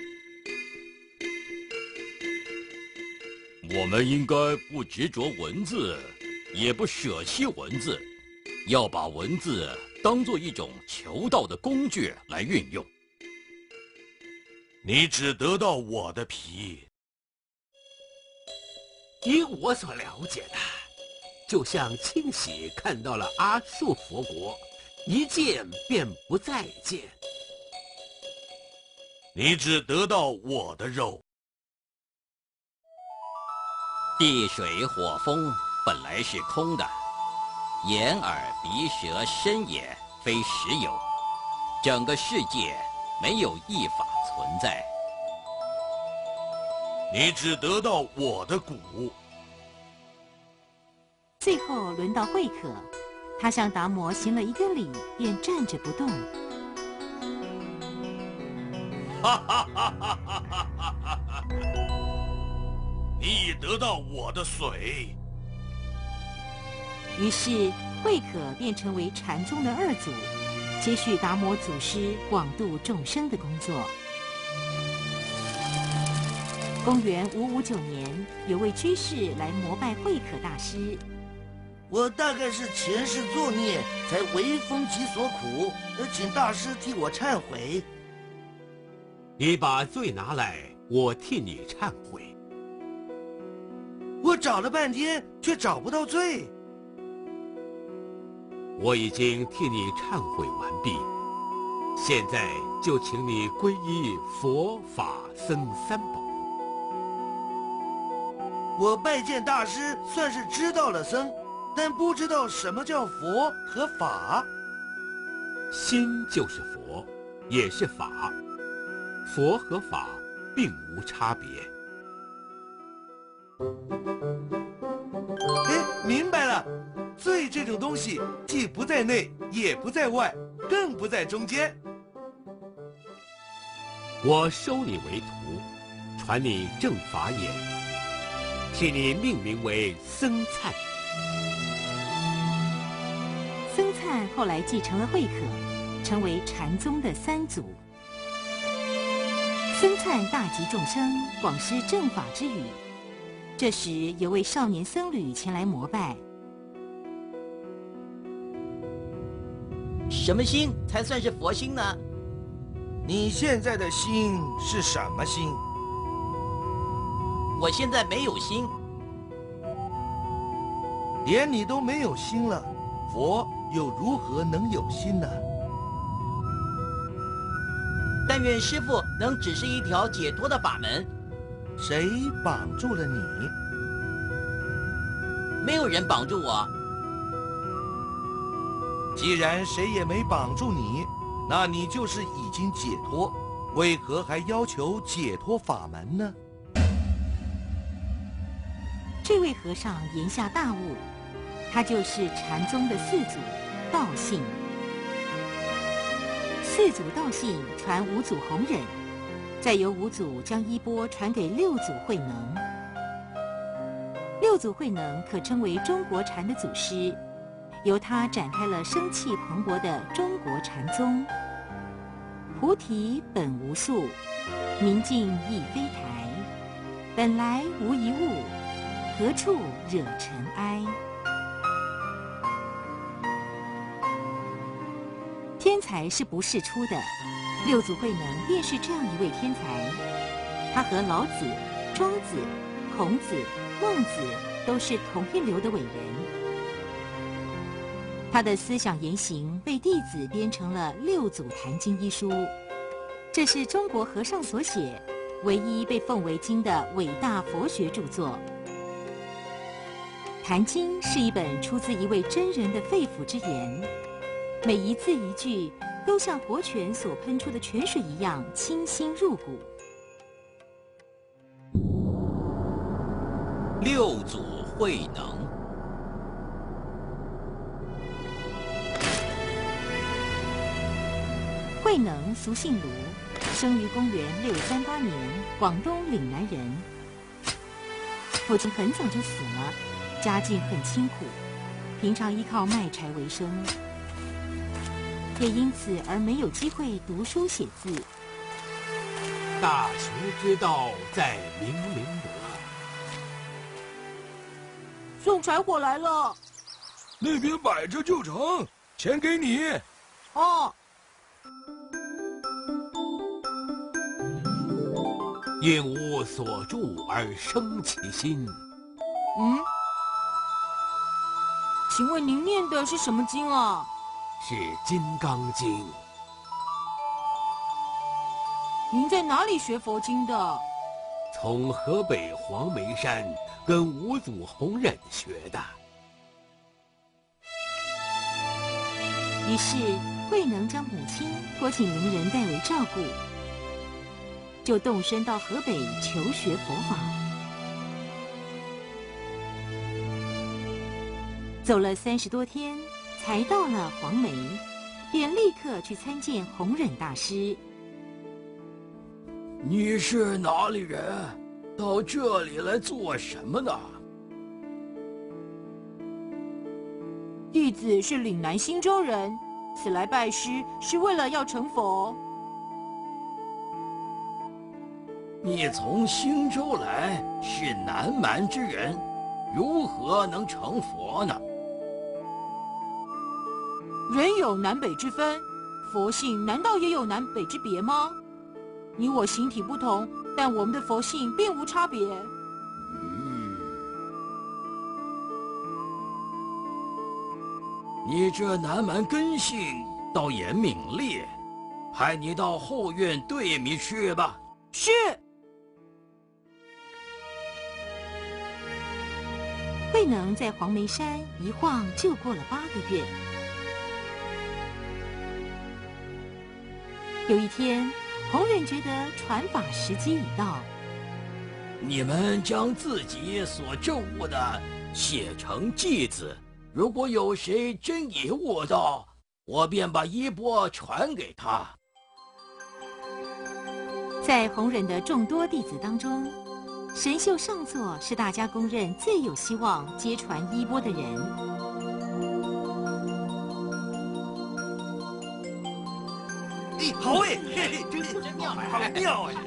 我们应该不执着文字，也不舍弃文字，要把文字当作一种求道的工具来运用。 你只得到我的皮。 以我所了解的，就像清喜看到了阿树佛国，一见便不再见。 你只得到我的肉。 地水火风本来是空的，眼耳鼻舌身也非实有，整个世界没有一法存在。 你只得到我的骨。 最后轮到慧可，他向达摩行了一个礼，便站着不动。 你已得到我的水。 于是慧可便成为禅宗的二祖，接续达摩祖师广度众生的工作。公元559年，有位居士来膜拜慧可大师。 我大概是前世作孽，才为风疾所苦，请大师替我忏悔。 你把罪拿来，我替你忏悔。 我找了半天，却找不到罪。 我已经替你忏悔完毕，现在就请你皈依佛法僧三宝。 我拜见大师，算是知道了僧，但不知道什么叫佛和法。 心就是佛，也是法，佛和法并无差别。 哎，明白了，罪这种东西既不在内，也不在外，更不在中间。 我收你为徒，传你正法眼，替你命名为僧璨。 僧璨后来继承了慧可，成为禅宗的三祖。 僧璨大集众生，广施正法之语。这时有位少年僧侣前来膜拜。 什么心才算是佛心呢？ 你现在的心是什么心？ 我现在没有心。 连你都没有心了，佛又如何能有心呢？ 但愿师父能指示一条解脱的法门。 谁绑住了你？ 没有人绑住我。 既然谁也没绑住你，那你就是已经解脱，为何还要求解脱法门呢？ 这位和尚言下大悟，他就是禅宗的四祖道信。四祖道信传五祖弘忍，再由五祖将衣钵传给六祖慧能。六祖慧能可称为中国禅的祖师，由他展开了生气蓬勃的中国禅宗。菩提本无树，明镜亦非台，本来无一物，何处惹尘埃？天才是不世出的，六祖慧能便是这样一位天才。他和老子、庄子、孔子、孟子都是同一流的伟人。他的思想言行被弟子编成了《六祖坛经》一书，这是中国和尚所写，唯一被奉为经的伟大佛学著作。《坛经》是一本出自一位真人的肺腑之言，每一字一句都像活泉所喷出的泉水一样清新入骨。 六祖慧能。 慧能俗姓卢，生于公元638年，广东岭南人。父亲很早就死了，家境很清苦，平常依靠卖柴为生，也因此而没有机会读书写字。 大学之道在明明德。 送柴火来了， 那边摆着就成，钱给你。 哦。 因无所住而生其心。 请问您念的是什么经啊？ 是《金刚经》。 您在哪里学佛经的？ 从河北黄梅山跟五祖弘忍学的。 于是慧能将母亲托请邻人代为照顾，就动身到河北求学佛法。走了30多天，才到了黄梅，便立刻去参见弘忍大师。 你是哪里人？到这里来做什么呢？ 弟子是岭南新州人，此来拜师是为了要成佛。 你从兴州来，是南蛮之人，如何能成佛呢？ 人有南北之分，佛性难道也有南北之别吗？你我形体不同，但我们的佛性并无差别。 你这南蛮根性倒也敏烈，派你到后院对米去吧。 是。 慧能在黄梅山一晃就过了8个月。有一天，弘忍觉得传法时机已到， 你们将自己所证悟的写成偈子，如果有谁真已悟到，我便把衣钵传给他。 在弘忍的众多弟子当中，神秀上座是大家公认最有希望接传衣钵的人。 好哎，嘿嘿，真是真妙！ 妙啊， 好妙啊！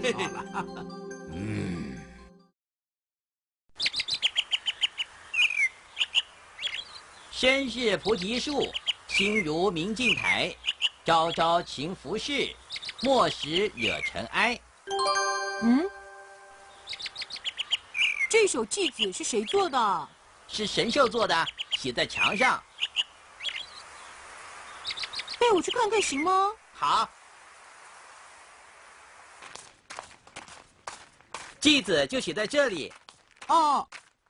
身是菩提树，心如明镜台，朝朝勤拂拭，莫使惹尘埃。 这首偈子是谁做的？ 是神兽做的，写在墙上。 带我去看看行吗？ 好。偈子就写在这里。 哦。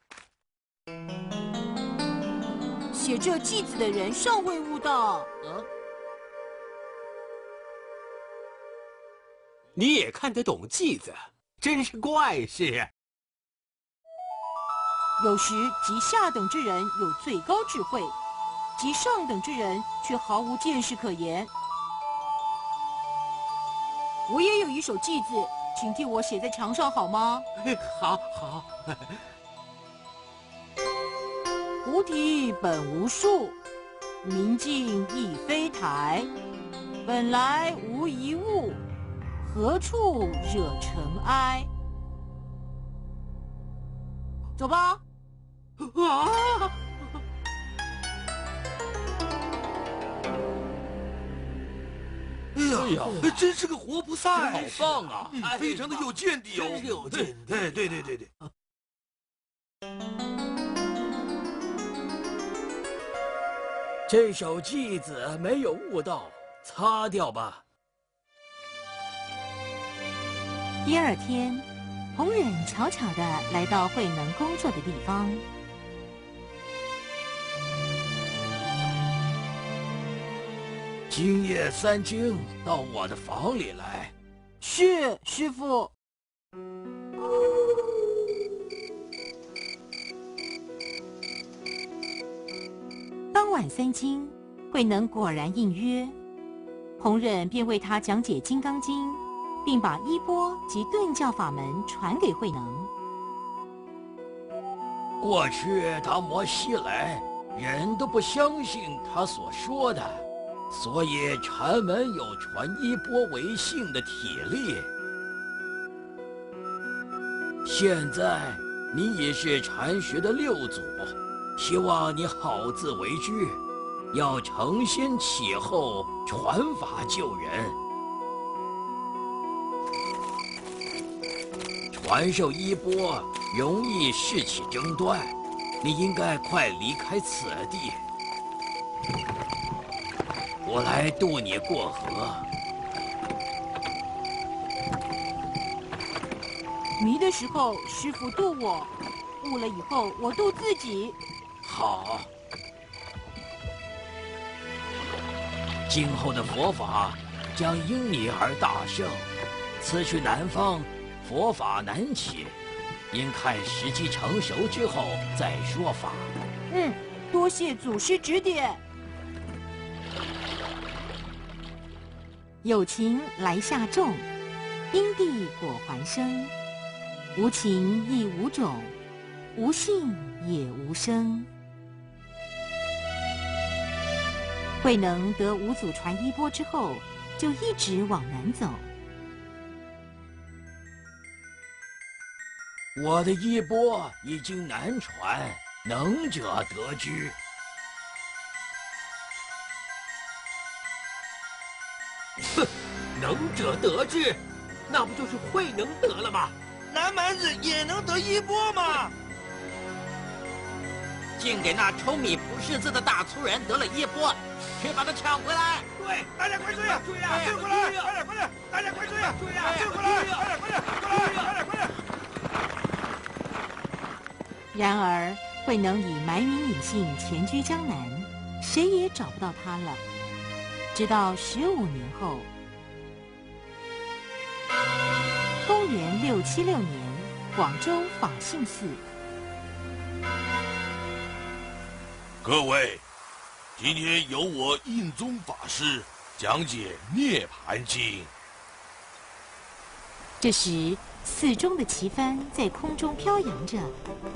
写这偈子的人尚未悟道。 你也看得懂偈子，真是怪事。 有时极下等之人有最高智慧，极上等之人却毫无见识可言。我也有一首偈子，请替我写在墙上好吗？ 好，好。 菩提本无树，明镜亦非台。本来无一物，何处惹尘埃？走吧。 啊！ 哎呀，真是个活菩萨， 好棒啊！ 非常的有见地哦， 真是有见地。 对。 这首偈子没有悟到，擦掉吧。 第二天，弘忍悄悄地来到慧能工作的地方。 今夜3更到我的房里来。 是，师父。 当晚3更，慧能果然应约，弘忍便为他讲解《金刚经》，并把衣钵及顿教法门传给慧能。 过去他摩西来，人都不相信他所说的，所以禅门有传衣钵为信的体例。现在你已是禅学的6祖，希望你好自为之，要承先启后，传法救人。传授衣钵容易事起争端，你应该快离开此地。我来渡你过河。 迷的时候，师父渡我；悟了以后，我渡自己。 好。今后的佛法将因你而大盛，此去南方，佛法难起，应看时机成熟之后再说法。 多谢祖师指点。 有情来下众，因地果还生。无情亦无种，无性也无生。慧能得5祖传衣钵之后，就一直往南走。 我的衣钵已经难传，能者得之。 哼，能者得之，那不就是慧能得了吗？ 南蛮子也能得衣钵吗？ 竟给那抽米不识字的大粗人得了衣钵，去把他抢回来！ 对，大家快追呀！追呀！追过来！快点！大家快追呀！追呀！追过来！快点！ 然而，慧能以埋名隐姓潜居江南，谁也找不到他了。直到15年后，公元676年，广州法性寺。 各位，今天由我印宗法师讲解《涅盘经》。 这时，寺中的旗幡在空中飘扬着。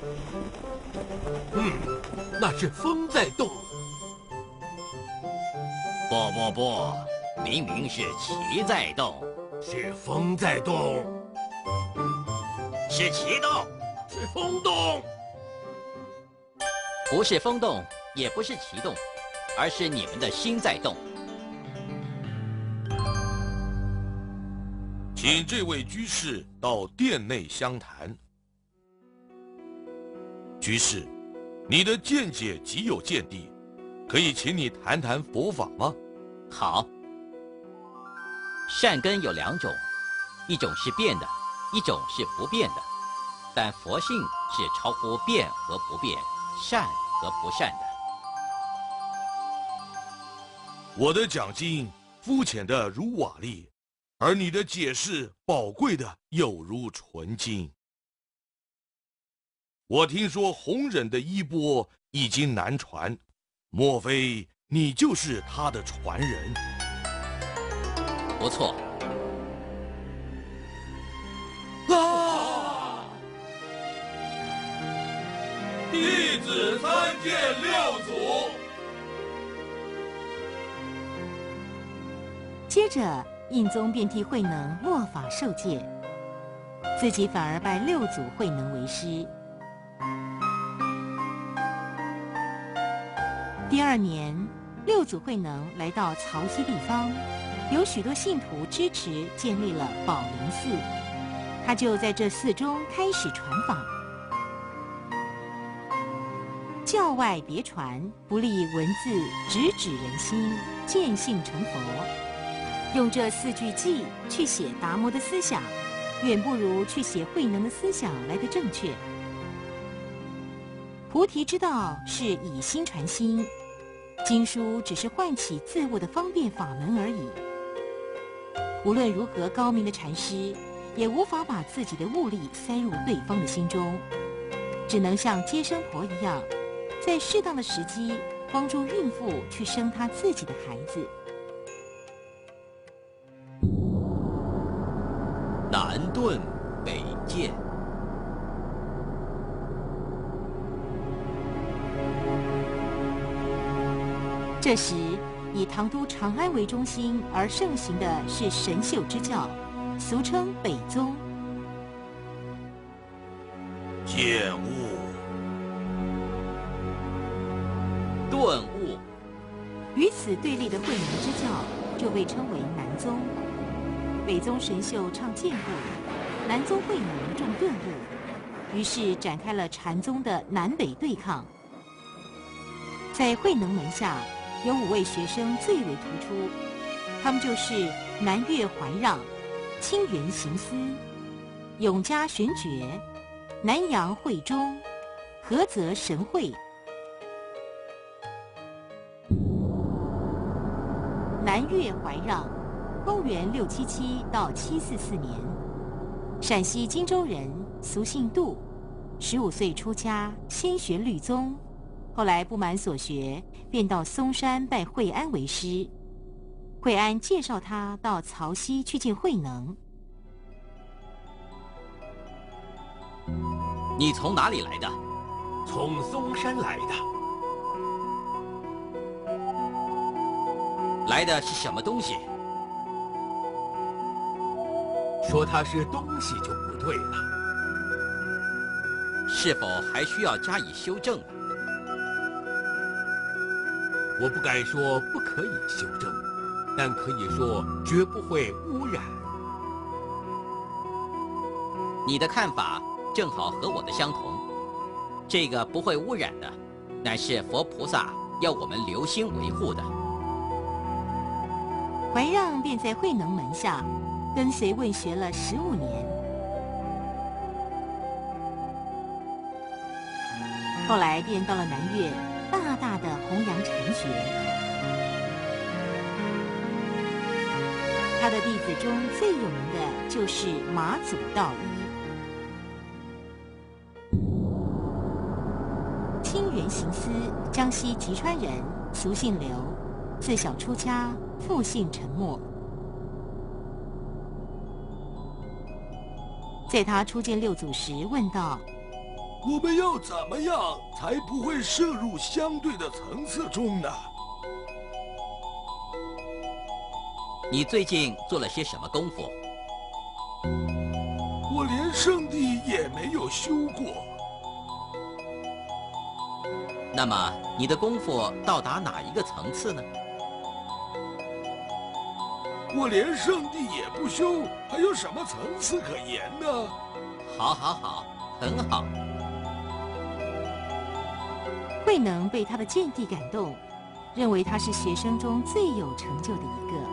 那是风在动。 不，明明是旗在动。 是风在动， 是旗动， 是风动。 不是风动，也不是旗动，而是你们的心在动。 请这位居士到殿内相谈。居士，你的见解极有见地，可以请你谈谈佛法吗？ 好。善根有2种，一种是变的，一种是不变的。但佛性是超乎变和不变、善和不善的。 我的讲经肤浅的如瓦砾，而你的解释宝贵的有如纯金。我听说弘忍的衣钵已经难传，莫非你就是他的传人？ 不错。 弟子参见六祖。 接着，印宗便替慧能落法受戒，自己反而拜六祖慧能为师。第2年，六祖慧能来到曹溪地方，有许多信徒支持，建立了宝林寺。他就在这寺中开始传法。教外别传，不立文字，直指人心，见性成佛。用这4句偈去写达摩的思想，远不如去写慧能的思想来得正确。菩提之道是以心传心，经书只是唤起自我的方便法门而已。无论如何高明的禅师，也无法把自己的悟力塞入对方的心中，只能像接生婆一样，在适当的时机帮助孕妇去生她自己的孩子。 南顿北渐。 这时，以唐都长安为中心而盛行的是神秀之教，俗称北宗。 见悟、 顿悟。 与此对立的慧能之教就被称为南宗。北宗神秀唱见悟，南宗慧能重顿悟，于是展开了禅宗的南北对抗。在慧能门下，有5位学生最为突出，他们就是南岳怀让、清源行思、永嘉玄觉、南阳慧忠、菏泽神会。南岳怀让，公元677到744年，陕西荆州人，俗姓杜，15岁出家，先学律宗，后来不满所学，便到嵩山拜惠安为师。惠安介绍他到曹溪去见慧能。 你从哪里来的？ 从嵩山来的。 来的是什么东西？ 说它是东西就不对了。 是否还需要加以修正？ 我不敢说不可以修正，但可以说绝不会污染。 你的看法正好和我的相同。这个不会污染的，乃是佛菩萨要我们留心维护的。 怀让便在慧能门下跟随问学了15年。后来便到了南岳，大大的弘扬禅学。他的弟子中最有名的就是马祖道一。清源行思，江西吉川人，俗姓刘，自小出家，父姓沉默。在他初见六祖时问道： 我们要怎么样才不会摄入相对的层次中呢？ 你最近做了些什么功夫？ 圣地也没有修过。 那么你的功夫到达哪一个层次呢？ 我连圣地也不修，还有什么层次可言呢？ 好，好，好，很好。 慧能被他的见地感动，认为他是学生中最有成就的一个。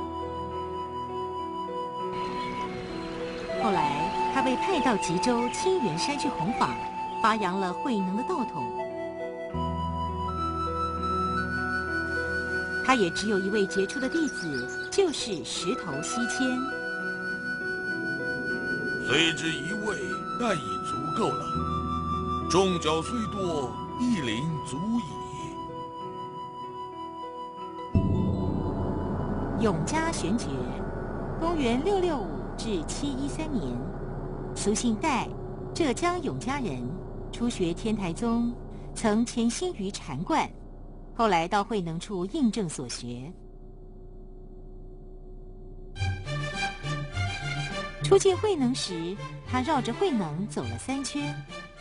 后来，他被派到吉州清源山去弘法，发扬了慧能的道统。他也只有一位杰出的弟子，就是石头西迁。 虽只一位，但已足够了。众角虽多，一灵足矣。 永嘉玄觉，公元665至713年，俗姓戴，浙江永嘉人，初学天台宗，曾潜心于禅观，后来到慧能处印证所学。初见慧能时，他绕着慧能走了3圈。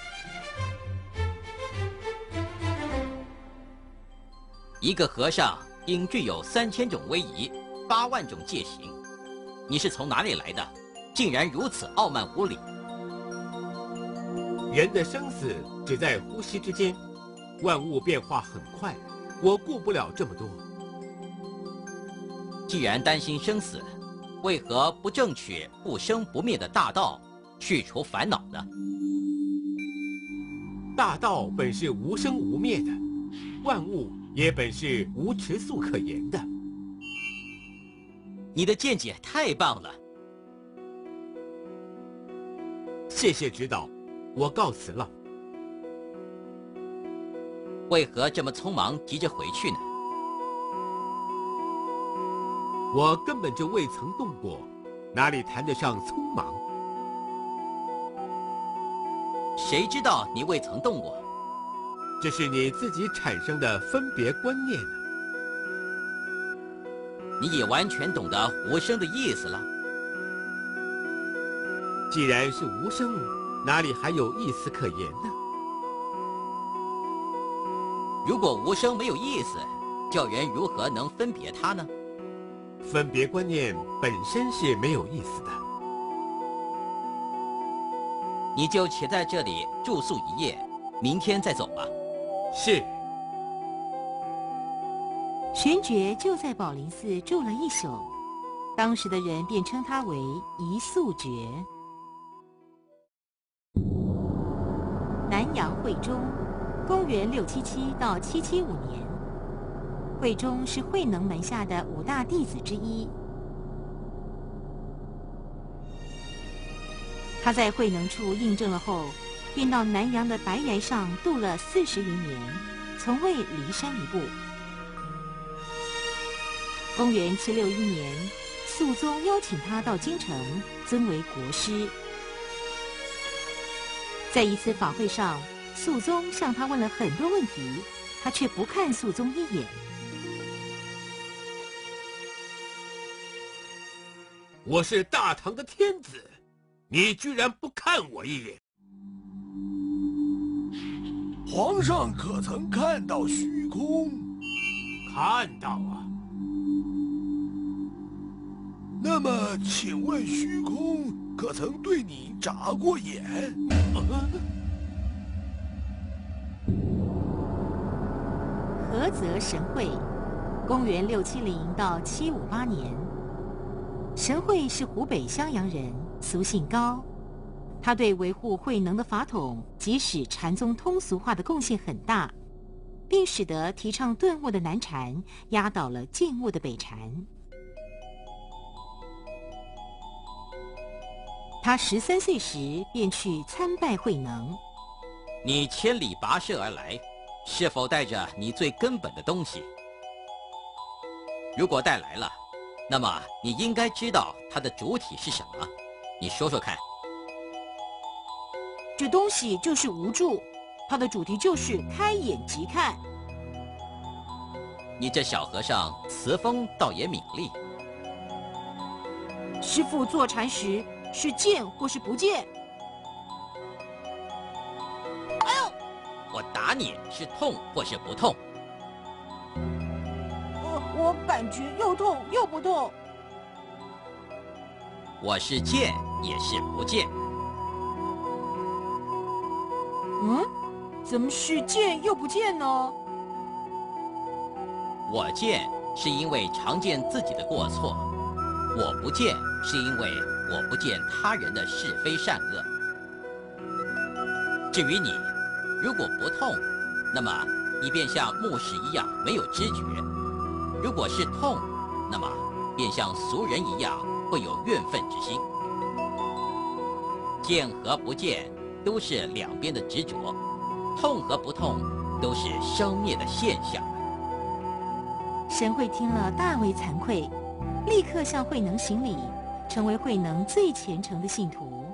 一个和尚应具有3000种威仪，8万种戒行。你是从哪里来的？竟然如此傲慢无礼！ 人的生死只在呼吸之间，万物变化很快，我顾不了这么多。 既然担心生死，为何不正取不生不灭的大道，去除烦恼呢？ 大道本是无生无灭的，万物也本是无迟速可言的。 你的见解太棒了， 谢谢指导，我告辞了。 为何这么匆忙，急着回去呢？ 我根本就未曾动过，哪里谈得上匆忙？ 谁知道你未曾动过？ 这是你自己产生的分别观念呢。 你也完全懂得无声的意思了。 既然是无声，哪里还有意思可言呢？ 如果无声没有意思，教人如何能分别它呢？ 分别观念本身是没有意思的。 你就且在这里住宿1夜，明天再走吧。 是。 玄觉就在宝林寺住了1宿，当时的人便称他为一宿觉。南阳慧中，公元677到775年。慧中是慧能门下的5大弟子之一。他在慧能处印证了后，便到南阳的白崖上度了40余年，从未离山一步。公元761年，肃宗邀请他到京城，尊为国师。在一次法会上，肃宗向他问了很多问题，他却不看肃宗一眼。 我是大唐的天子，你居然不看我一眼！ 皇上可曾看到虚空？ 看到啊。 那么，请问虚空可曾对你眨过眼？ 菏泽神会，公元670到758年。神会是湖北襄阳人，俗姓高。他对维护慧能的法统及使禅宗通俗化的贡献很大，并使得提倡顿悟的南禅压倒了渐悟的北禅。他13岁时便去参拜慧能。 你千里跋涉而来，是否带着你最根本的东西？如果带来了，那么你应该知道它的主体是什么。你说说看。 这东西就是无助，它的主题就是开眼即看。 你这小和尚词风倒也敏利。 师父坐禅时是见或是不见？ 我打你是痛或是不痛？ 我感觉又痛又不痛。 我是见也是不见。 怎么是见又不见呢？ 我见是因为常见自己的过错，我不见是因为我不见他人的是非善恶。至于你，如果不痛，那么你便像木石一样没有知觉；如果是痛，那么便像俗人一样会有怨愤之心。见和不见都是两边的执着，痛和不痛都是生灭的现象。 神会听了大为惭愧，立刻向慧能行礼，成为慧能最虔诚的信徒。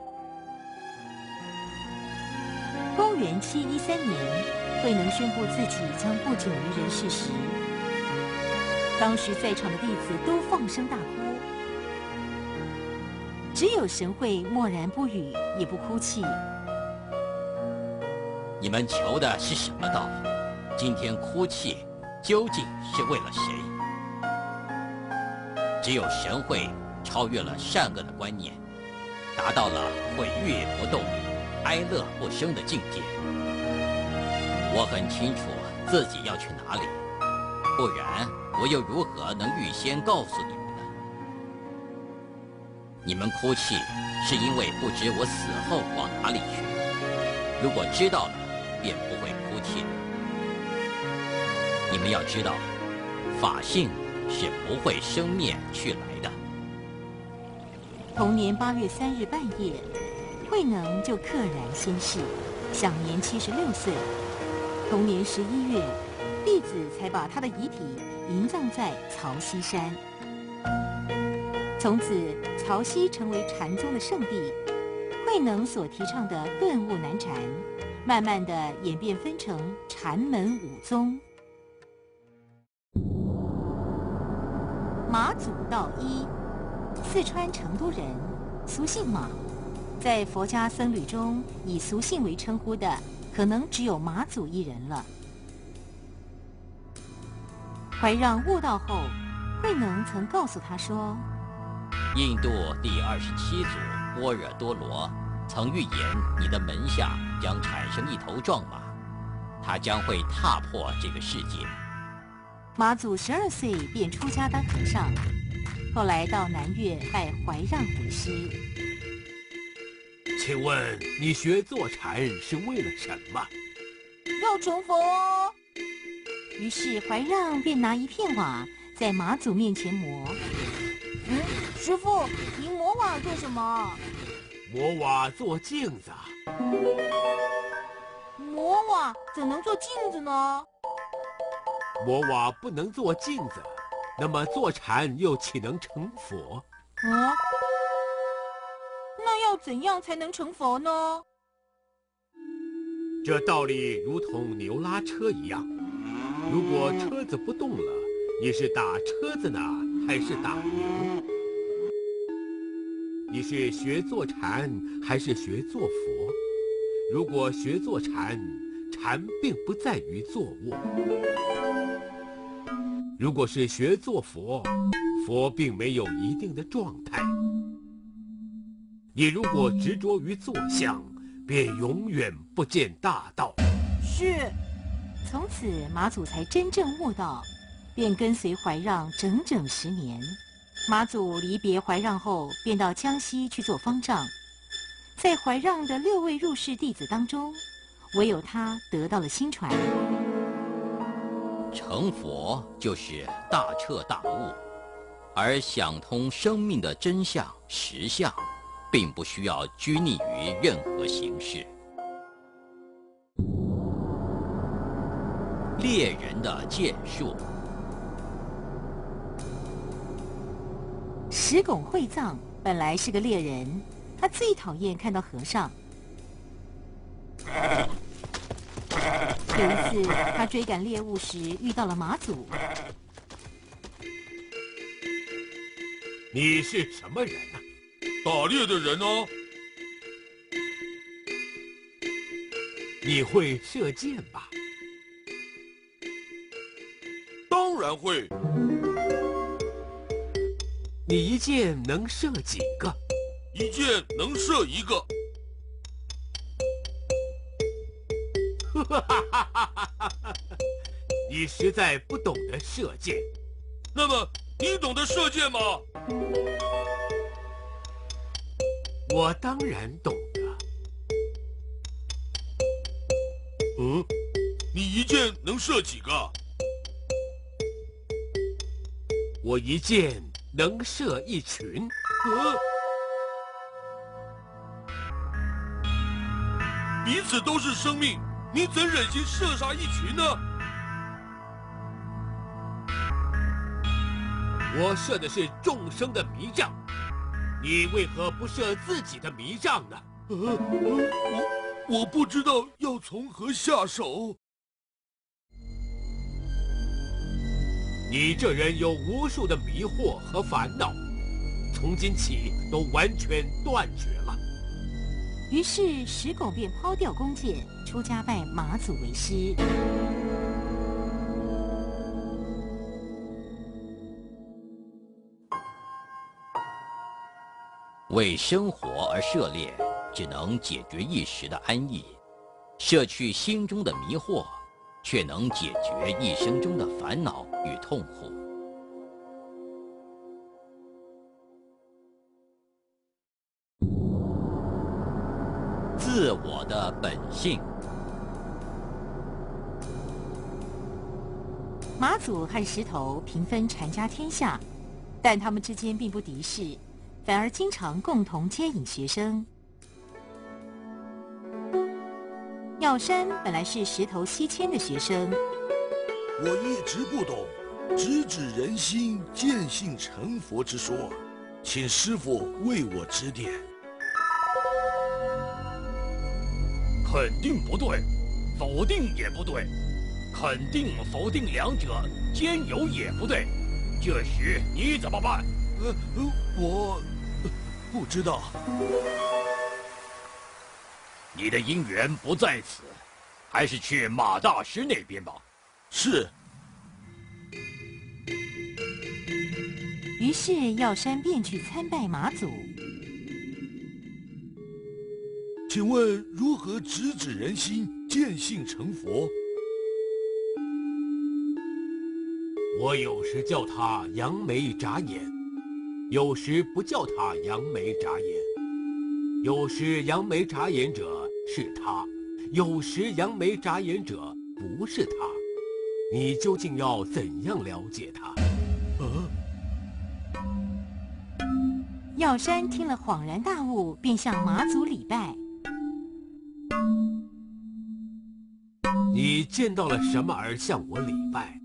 公元713年，慧能宣布自己将不久于人世时，当时在场的弟子都放声大哭，只有神会默然不语，也不哭泣。 你们求的是什么道？今天哭泣究竟是为了谁？只有神会超越了善恶的观念，达到了毁誉不动、哀乐不生的境界。我很清楚自己要去哪里，不然我又如何能预先告诉你们呢？你们哭泣是因为不知我死后往哪里去，如果知道了，便不会哭泣了。你们要知道，法性是不会生灭去来的。 同年8月3日半夜，慧能就溘然仙逝，享年76岁。同年11月，弟子才把他的遗体营葬在曹溪山。从此，曹溪成为禅宗的圣地。慧能所提倡的顿悟难禅，慢慢的演变分成禅门5宗。马祖道一，四川成都人，俗姓马。在佛家僧侣中，以俗姓为称呼的，可能只有马祖一人了。怀让悟道后，慧能曾告诉他说：“ 印度第27祖般若多罗曾预言你的门下将产生一头壮马，他将会踏破这个世界。” 马祖12岁便出家当和尚，后来到南岳拜怀让为师。 请问你学坐禅是为了什么？ 要成佛哦。 于是怀让便拿一片瓦在马祖面前磨。 师父，您磨瓦做什么？ 磨瓦做镜子。 磨瓦怎能做镜子呢？ 磨瓦不能做镜子，那么坐禅又岂能成佛？ 那要怎样才能成佛呢？ 这道理如同牛拉车一样，如果车子不动了，你是打车子呢，还是打牛？你是学坐禅，还是学坐佛？如果学坐禅，禅并不在于坐卧；如果是学坐佛，佛并没有一定的状态。你如果执着于坐相，便永远不见大道。 是。 从此马祖才真正悟道，便跟随怀让整整10年。马祖离别怀让后，便到江西去做方丈。在怀让的6位入室弟子当中，唯有他得到了心传。 成佛就是大彻大悟，而想通生命的真相实相，并不需要拘泥于任何形式。猎人的剑术。 石拱会藏本来是个猎人，他最讨厌看到和尚。有一次，他追赶猎物时遇到了马祖。 你是什么人啊？打猎的人哦。 你会射箭吧？ 当然会。 你一箭能射几个？ 一箭能射一个。 你实在不懂得射箭。 那么你懂得射箭吗？ 我当然懂得。 你一箭能射几个？ 我一箭能射一群。 彼此都是生命，你怎忍心射杀一群呢？ 我射的是众生的迷障，你为何不射自己的迷障呢？ 我不知道要从何下手。 你这人有无数的迷惑和烦恼，从今起都完全断绝了。 于是石狗便抛掉弓箭，出家拜马祖为师。 为生活而涉猎，只能解决一时的安逸；摄去心中的迷惑，却能解决一生中的烦恼与痛苦。自我的本性。 马祖和石头平分禅家天下，但他们之间并不敌视，反而经常共同接引学生。药山本来是石头西迁的学生， 我一直不懂直指人心、见性成佛之说，请师父为我指点。 肯定不对，否定也不对，肯定、否定两者兼有也不对，这时你怎么办？ 我不知道。 你的因缘不在此，还是去马大师那边吧。 是。 于是药山便去参拜马祖。 请问如何直指人心、见性成佛？ 我有时叫他扬眉眨眼，有时不叫他扬眉眨眼，有时扬眉眨眼者是他，有时扬眉眨眼者不是他。你究竟要怎样了解他？ 药山听了恍然大悟，便向马祖礼拜。 你见到了什么而向我礼拜？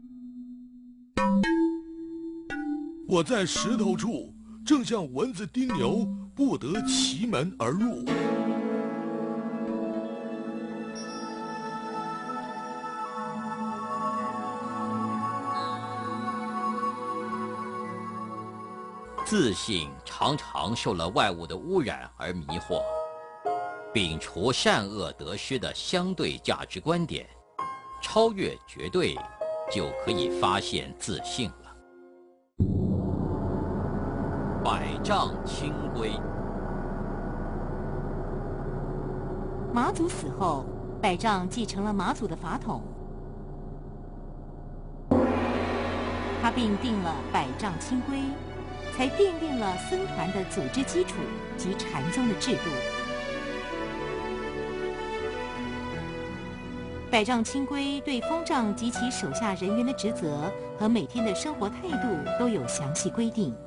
我在石头处，正像蚊子叮牛，不得其门而入。 自信常常受了外物的污染而迷惑，摒除善恶得失的相对价值观点，超越绝对，就可以发现自性了。百丈清规。 马祖死后，百丈继承了马祖的法统，他并定了百丈清规，才奠定了僧团的组织基础及禅宗的制度。百丈清规对方丈及其手下人员的职责和每天的生活态度都有详细规定，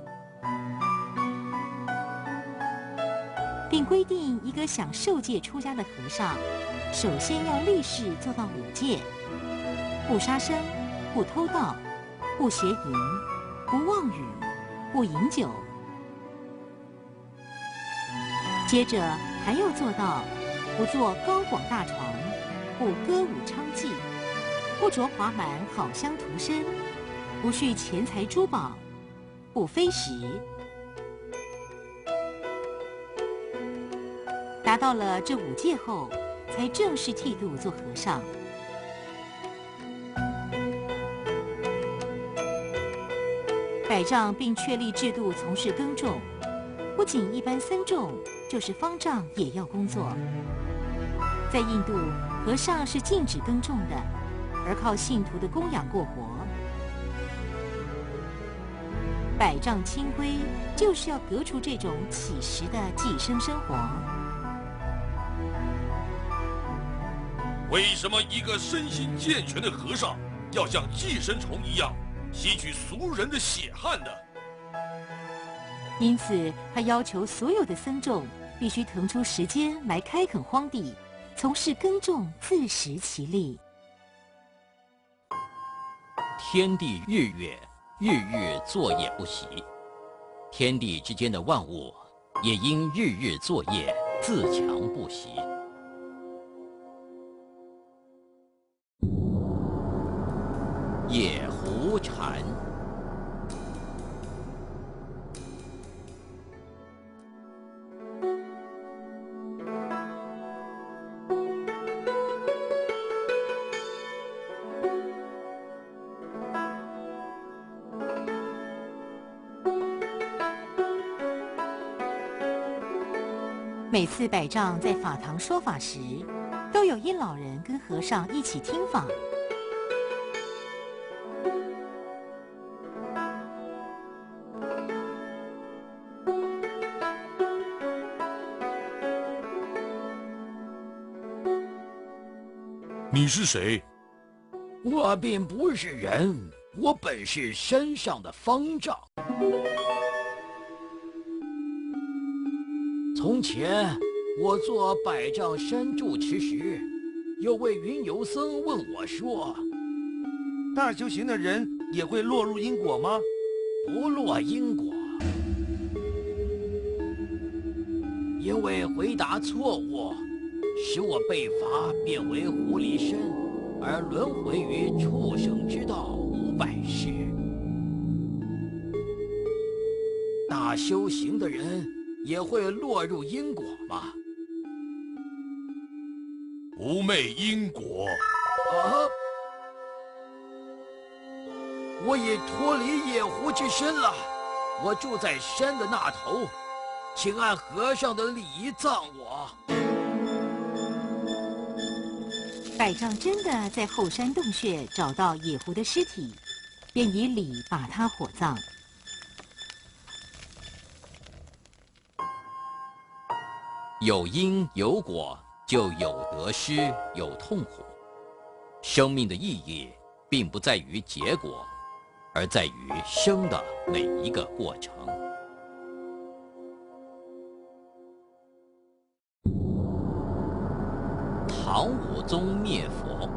并规定一个想受戒出家的和尚，首先要立誓做到5戒：不杀生，不偷盗，不邪淫，不妄语，不饮酒。接着还要做到不做高广大床，不歌舞娼妓，不着华满好香涂身，不蓄钱财珠宝，不非时。达到了这5戒后， 才正式剃度做和尚。百丈并确立制度，从事耕种，不仅一般僧众，就是方丈也要工作。在印度，和尚是禁止耕种的，而靠信徒的供养过活。百丈清规就是要革除这种乞食的寄生生活。 为什么一个身心健全的和尚要像寄生虫一样吸取俗人的血汗呢？ 因此，他要求所有的僧众必须腾出时间来开垦荒地，从事耕种，自食其力。 天地日月，日日作业不息，天地之间的万物也因日日作业，自强不息。野狐禅。 每次百丈在法堂说法时，都有一老人跟和尚一起听法。 你是谁？ 我并不是人，我本是山上的方丈。从前我做百丈山住持时，有位云游僧问我说：“ 大修行的人也会落入因果吗？” 不落因果，因为回答错误，使我被罚变为狐狸身，而轮回于畜生之道500世。大修行的人也会落入因果吗？ 不昧因果。 我已脱离野狐之身了，我住在山的那头，请按和尚的礼仪葬我。 百丈真的在后山洞穴找到野狐的尸体，便以礼把他火葬。 有因有果，就有得失，有痛苦。生命的意义并不在于结果，而在于生的每一个过程。唐武宗灭佛。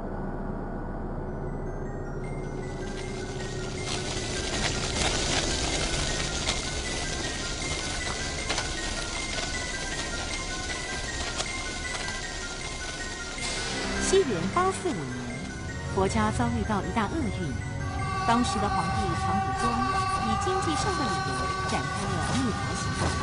西元845年，佛家遭遇到一大厄运。当时的皇帝唐武宗以经济上的理由展开了灭佛行动。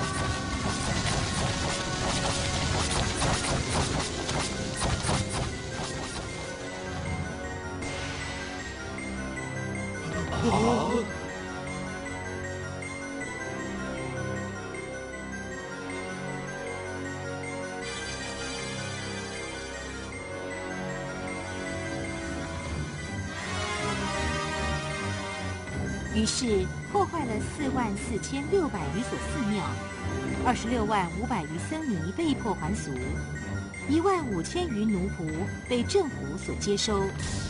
于是破坏了44600余所寺庙，26.500余僧尼被迫还俗，15000余奴仆被政府所接收。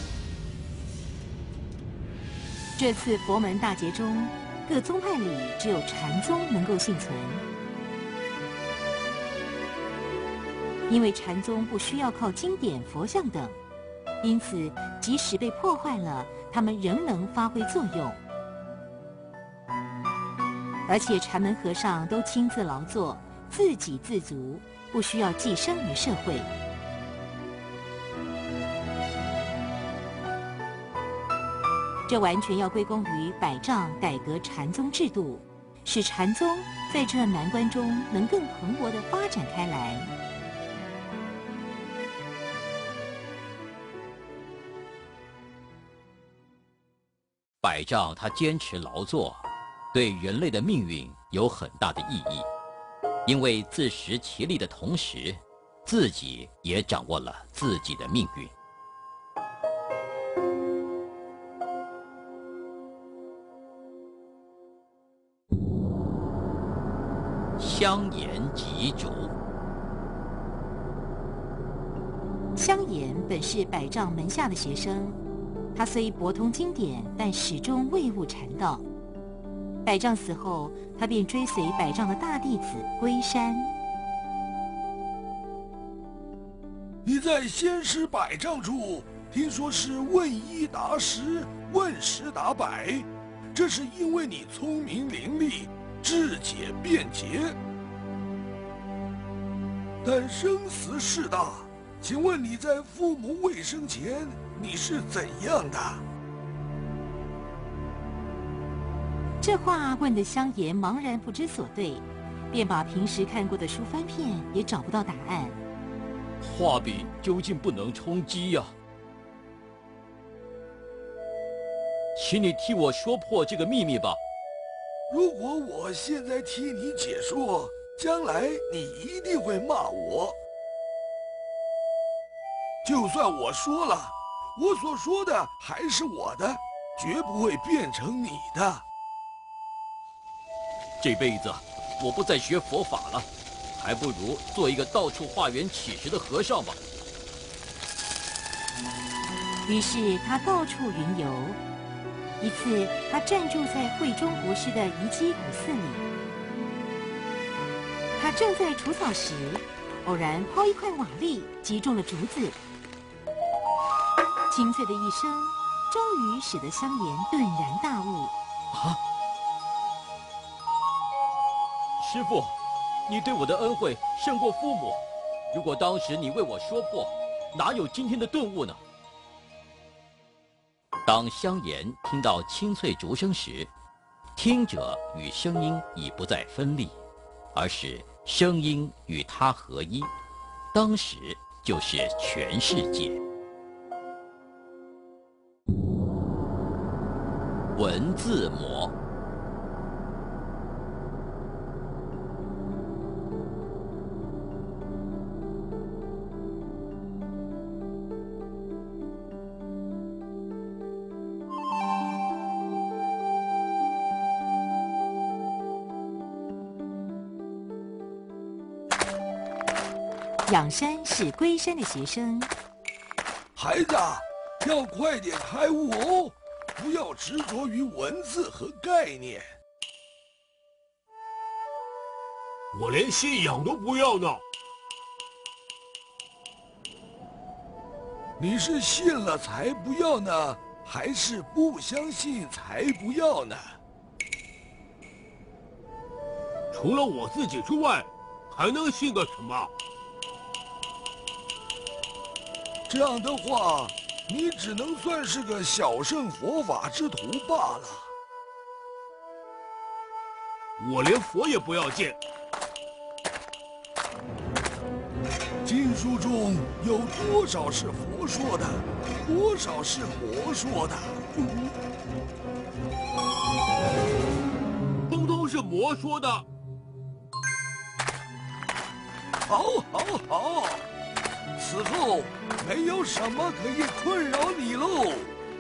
这次佛门大劫中，各宗派里只有禅宗能够幸存，因为禅宗不需要靠经典、佛像等，因此即使被破坏了，他们仍能发挥作用。而且禅门和尚都亲自劳作，自给自足，不需要寄生于社会。这完全要归功于百丈改革禅宗制度，使禅宗在这难关中能更蓬勃地发展开来。 百丈他坚持劳作，对人类的命运有很大的意义，因为自食其力的同时，自己也掌握了自己的命运。香言吉竹。 香言本是百丈门下的学生，他虽博通经典，但始终未悟禅道。百丈死后，他便追随百丈的大弟子龟山。 你在仙师百丈处，听说是问一答十，问十答百，这是因为你聪明伶俐，智解辩捷。但生死事大，请问你在父母未生前，你是怎样的？ 这话问得香言茫然不知所对，便把平时看过的书翻遍，也找不到答案。 画笔究竟不能充饥呀？请你替我说破这个秘密吧。 如果我现在替你解说，将来你一定会骂我。就算我说了，我所说的还是我的，绝不会变成你的。 这辈子我不再学佛法了，还不如做一个到处化缘乞食的和尚吧。 于是他到处云游。一次，他暂住在慧中国师的遗基古寺里。他正在除草时，偶然抛一块瓦砾击中了竹子，清脆的一声，终于使得香言顿然大悟。 啊！师父，你对我的恩惠胜过父母。如果当时你为我说破，哪有今天的顿悟呢？ 当香言听到清脆竹声时，听者与声音已不再分立，而是声音与它合一，当时就是全世界。文字魔。 仰山是龟山的学生。 孩子，要快点开悟哦，不要执着于文字和概念。 我连信仰都不要呢。 你是信了才不要呢，还是不相信才不要呢？ 除了我自己之外，还能信个什么？ 这样的话，你只能算是个小乘佛法之徒罢了。 我连佛也不要见。 经书中有多少是佛说的，多少是魔说的？ 通通是魔说的。 好，好，好。此后没有什么可以困扰你喽。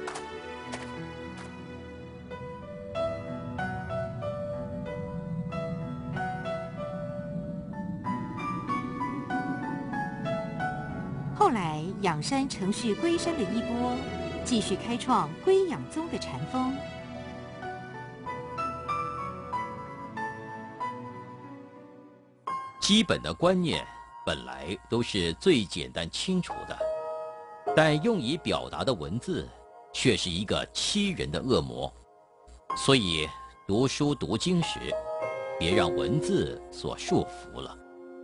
后来，仰山承续龟山的衣钵，继续开创龟仰宗的禅风。 基本的观念本来都是最简单清楚的，但用以表达的文字却是一个欺人的恶魔。所以读书读经时，别让文字所束缚了。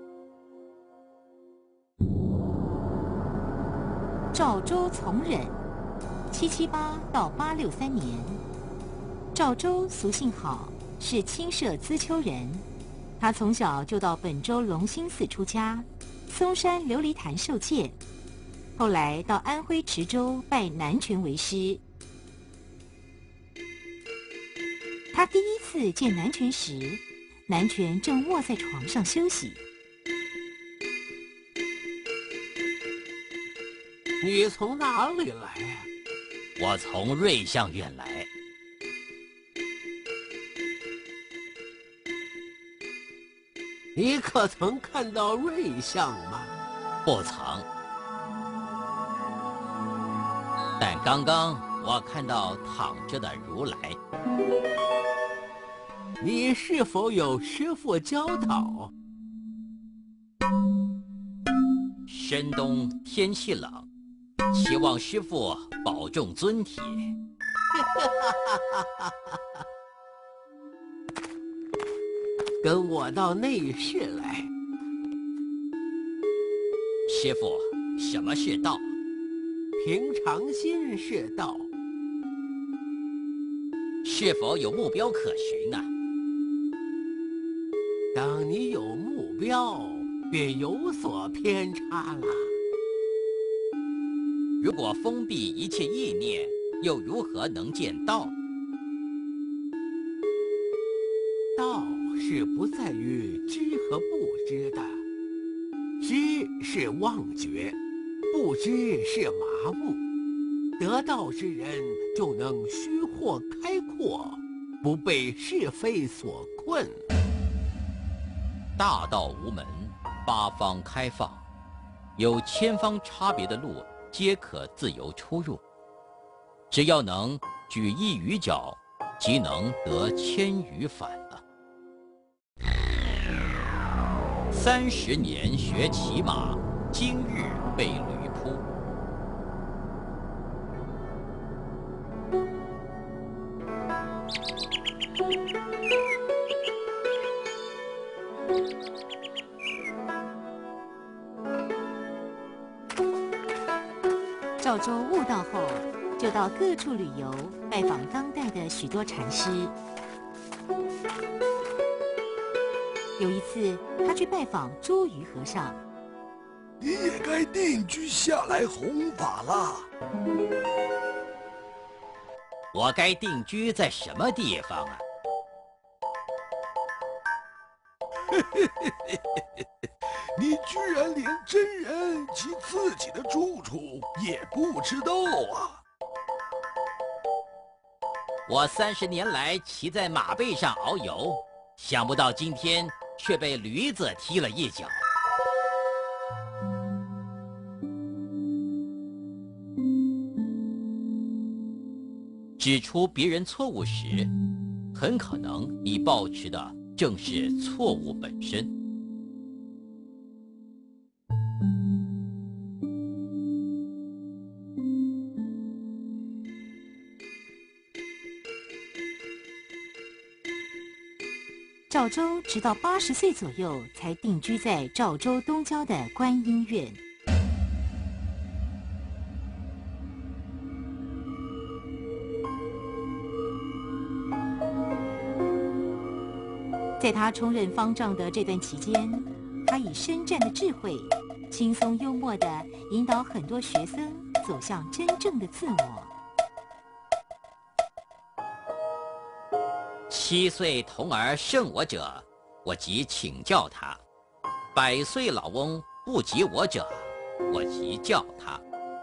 赵州从人，778到863年。赵州俗姓郝，是清舍资丘人。他从小就到本州龙兴寺出家，嵩山琉璃潭受戒，后来到安徽池州拜南泉为师。 他第一次见南泉时，南泉正卧在床上休息。 你从哪里来啊？ 我从瑞相院来。 你可曾看到瑞相吗？ 不曾。但刚刚我看到躺着的如来。 你是否有师父教导？ 深冬天气冷，希望师父保重尊体。 跟我到内室来。 师父，什么是道？ 平常心是道。 是否有目标可循呢？ 当你有目标，便有所偏差了。 如果封闭一切意念，又如何能见道？ 道是不在于知和不知的，知是妄觉，不知是麻木。得道之人就能虚豁开阔，不被是非所困。 大道无门，八方开放，有千方差别的路，皆可自由出入。只要能举一隅角，即能得千余返了。30年学骑马，今日被驴扑。 赵州悟道后，就到各处旅游，拜访当代的许多禅师。有一次，他去拜访周瑜和尚。 你也该定居下来弘法了。 我该定居在什么地方啊？ 你居然连真人及自己的住处也不知道啊！ 我30年来骑在马背上遨游，想不到今天却被驴子踢了一脚。指出别人错误时，很可能你抱持的正是错误本身。 赵州直到80岁左右才定居在赵州东郊的观音院。在他充任方丈的这段期间，他以深湛的智慧，轻松幽默地引导很多学生走向真正的自我。 7岁童儿胜我者，我即请教他；100岁老翁不及我者，我即教他。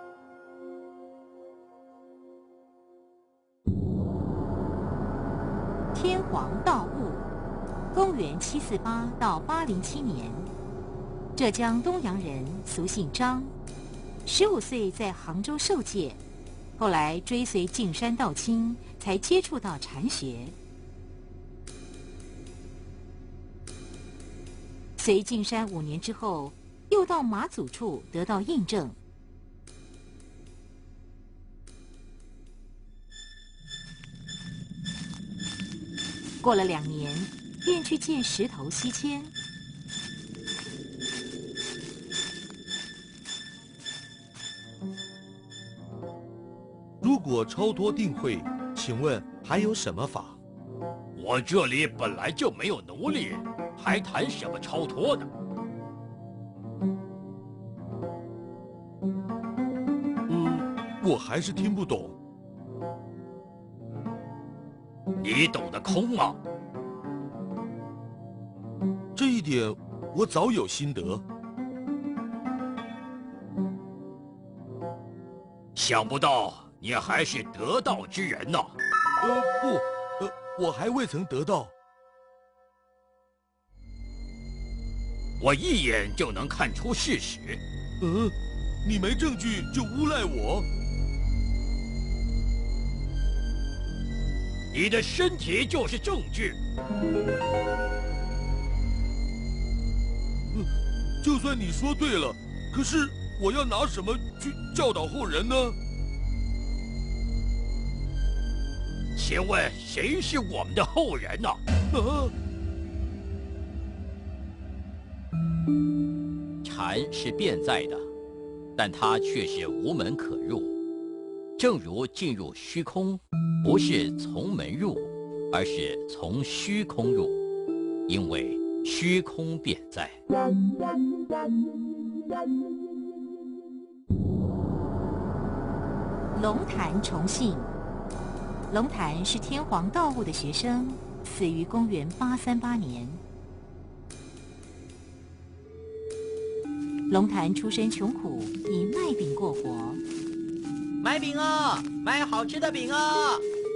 天皇道悟，公元748到807年，浙江东阳人，俗姓张，15岁在杭州受戒，后来追随径山道清，才接触到禅学。随径山5年之后，又到马祖处得到印证。过了2年，便去见石头西迁。 如果超脱定慧，请问还有什么法？ 我这里本来就没有奴隶，还谈什么超脱呢？ 我还是听不懂。 你你懂得空吗？ 这一点我早有心得。 想不到你还是得道之人呐！ 不，我还未曾得到。 我一眼就能看出事实。 你没证据就诬赖我？ 你的身体就是证据。 就算你说对了，可是我要拿什么去教导后人呢？ 请问谁是我们的后人呢？ 禅是变在的，但它却是无门可入。正如进入虚空，不是从门入，而是从虚空入，因为虚空变在。 龙潭重信，龙潭是天皇道悟的学生，死于公元838年。龙潭出身穷苦，以卖饼过活。 买饼啊，买好吃的饼啊！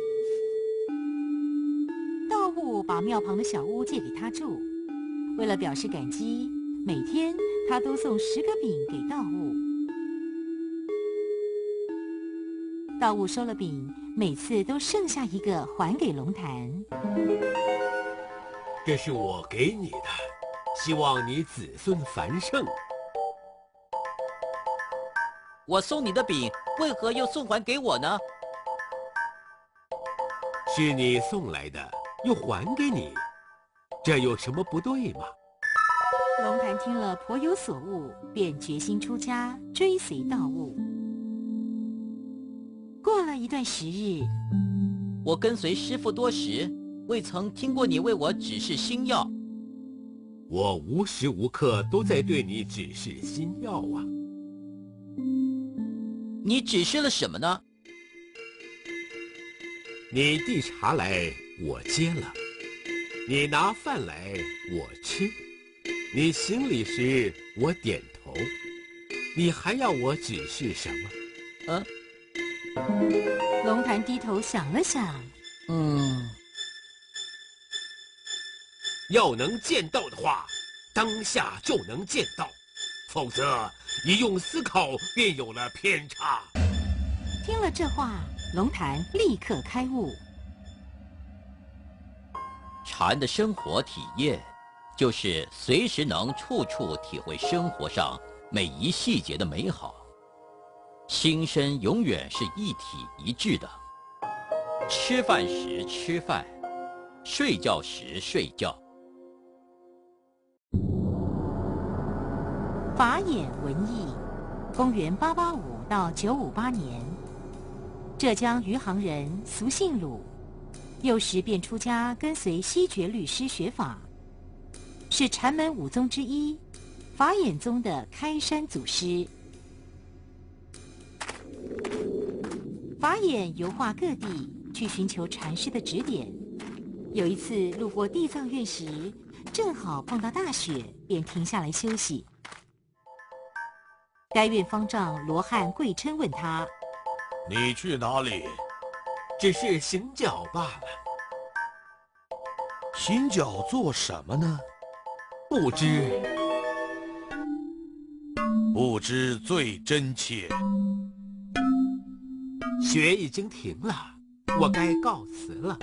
道悟把庙旁的小屋借给他住，为了表示感激，每天他都送10个饼给道悟。道悟收了饼，每次都剩下1个还给龙潭。 这是我给你的，希望你子孙繁盛。 我送你的饼，为何又送还给我呢？ 是你送来的，又还给你，这有什么不对吗？ 龙潭听了颇有所悟，便决心出家，追随道悟。过了一段时日， 我跟随师父多时，未曾听过你为我指示心要。 我无时无刻都在对你指示心要啊。 你指示了什么呢？ 你递茶来，我接了；你拿饭来，我吃；你行礼时，我点头。你还要我指示什么？ 龙潭低头想了想， 要能见到的话，当下就能见到，否则你用思考便有了偏差。 听了这话，龙潭立刻开悟。 禅的生活体验，就是随时能处处体会生活上每一细节的美好。心身永远是一体一致的，吃饭时吃饭，睡觉时睡觉。 法眼文艺，公元885到958年，浙江余杭人，俗姓鲁，幼时便出家，跟随西觉律师学法，是禅门5宗之一，法眼宗的开山祖师。法眼游化各地，去寻求禅师的指点。有一次路过地藏院时，正好碰到大雪，便停下来休息。该院方丈罗汉跪嗔问他：“ 你去哪里？”“ 只是行脚罢了。”“ 行脚做什么呢？”“ 不知。”“ 不知最真切。”“ 雪已经停了，我该告辞了。”“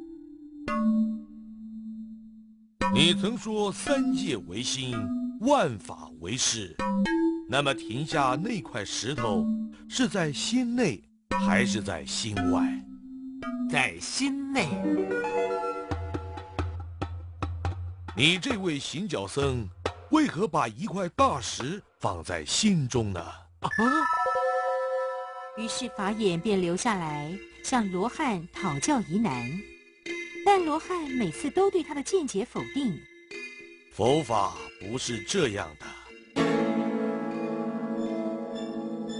你曾说3界为心，万法为事。那么停下那块石头，是在心内还是在心外？”“ 在心内。”“ 你这位行脚僧，为何把一块大石放在心中呢？”“ 于是法眼便留下来向罗汉讨教疑难，但罗汉每次都对他的见解否定。 “佛法不是这样的。”“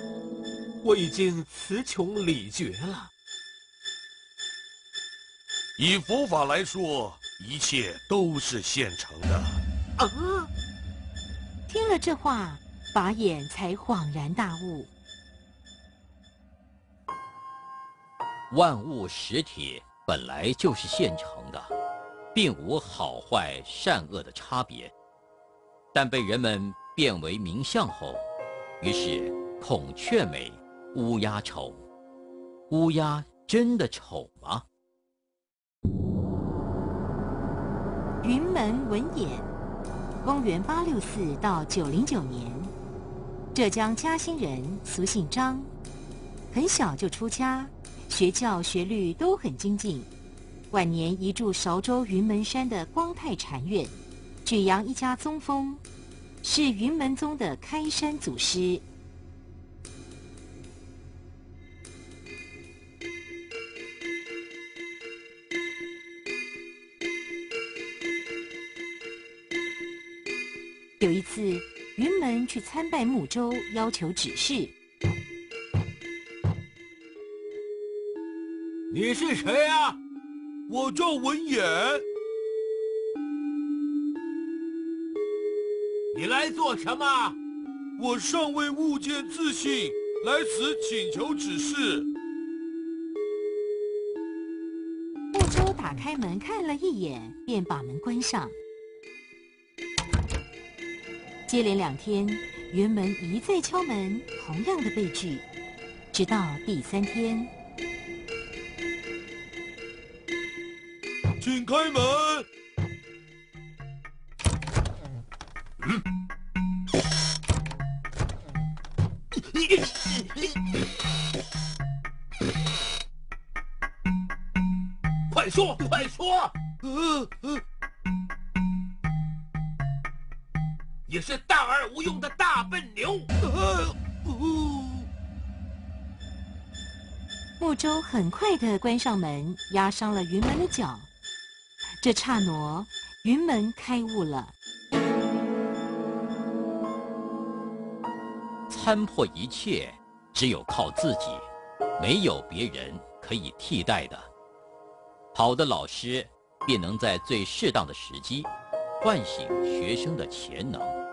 我已经词穷理绝了。” 以佛法来说，一切都是现成的。 啊！听了这话，法眼才恍然大悟。 万物实体本来就是现成的，并无好坏善恶的差别，但被人们变为名相后，于是孔雀美，乌鸦丑。乌鸦真的丑吗？ 云门文偃，公元864到909年，浙江嘉兴人，俗姓张，很小就出家，学教学律都很精进。晚年移住韶州云门山的光泰禅院，举扬一家宗风，是云门宗的开山祖师。有一次，云门去参拜木州，要求指示。 你是谁啊？ 我叫文偃。 你来做什么？ 我尚未悟见自性，来此请求指示。 木州打开门看了一眼，便把门关上。接连2天，云门一再敲门，同样的悲剧。直到第3天， 请开门。 快说，快说！你是大而无用的大笨牛！ 木州很快地关上门，压伤了云门的脚。这刹那，云门开悟了。 参破一切，只有靠自己，没有别人可以替代的。好的老师便能在最适当的时机，唤醒学生的潜能。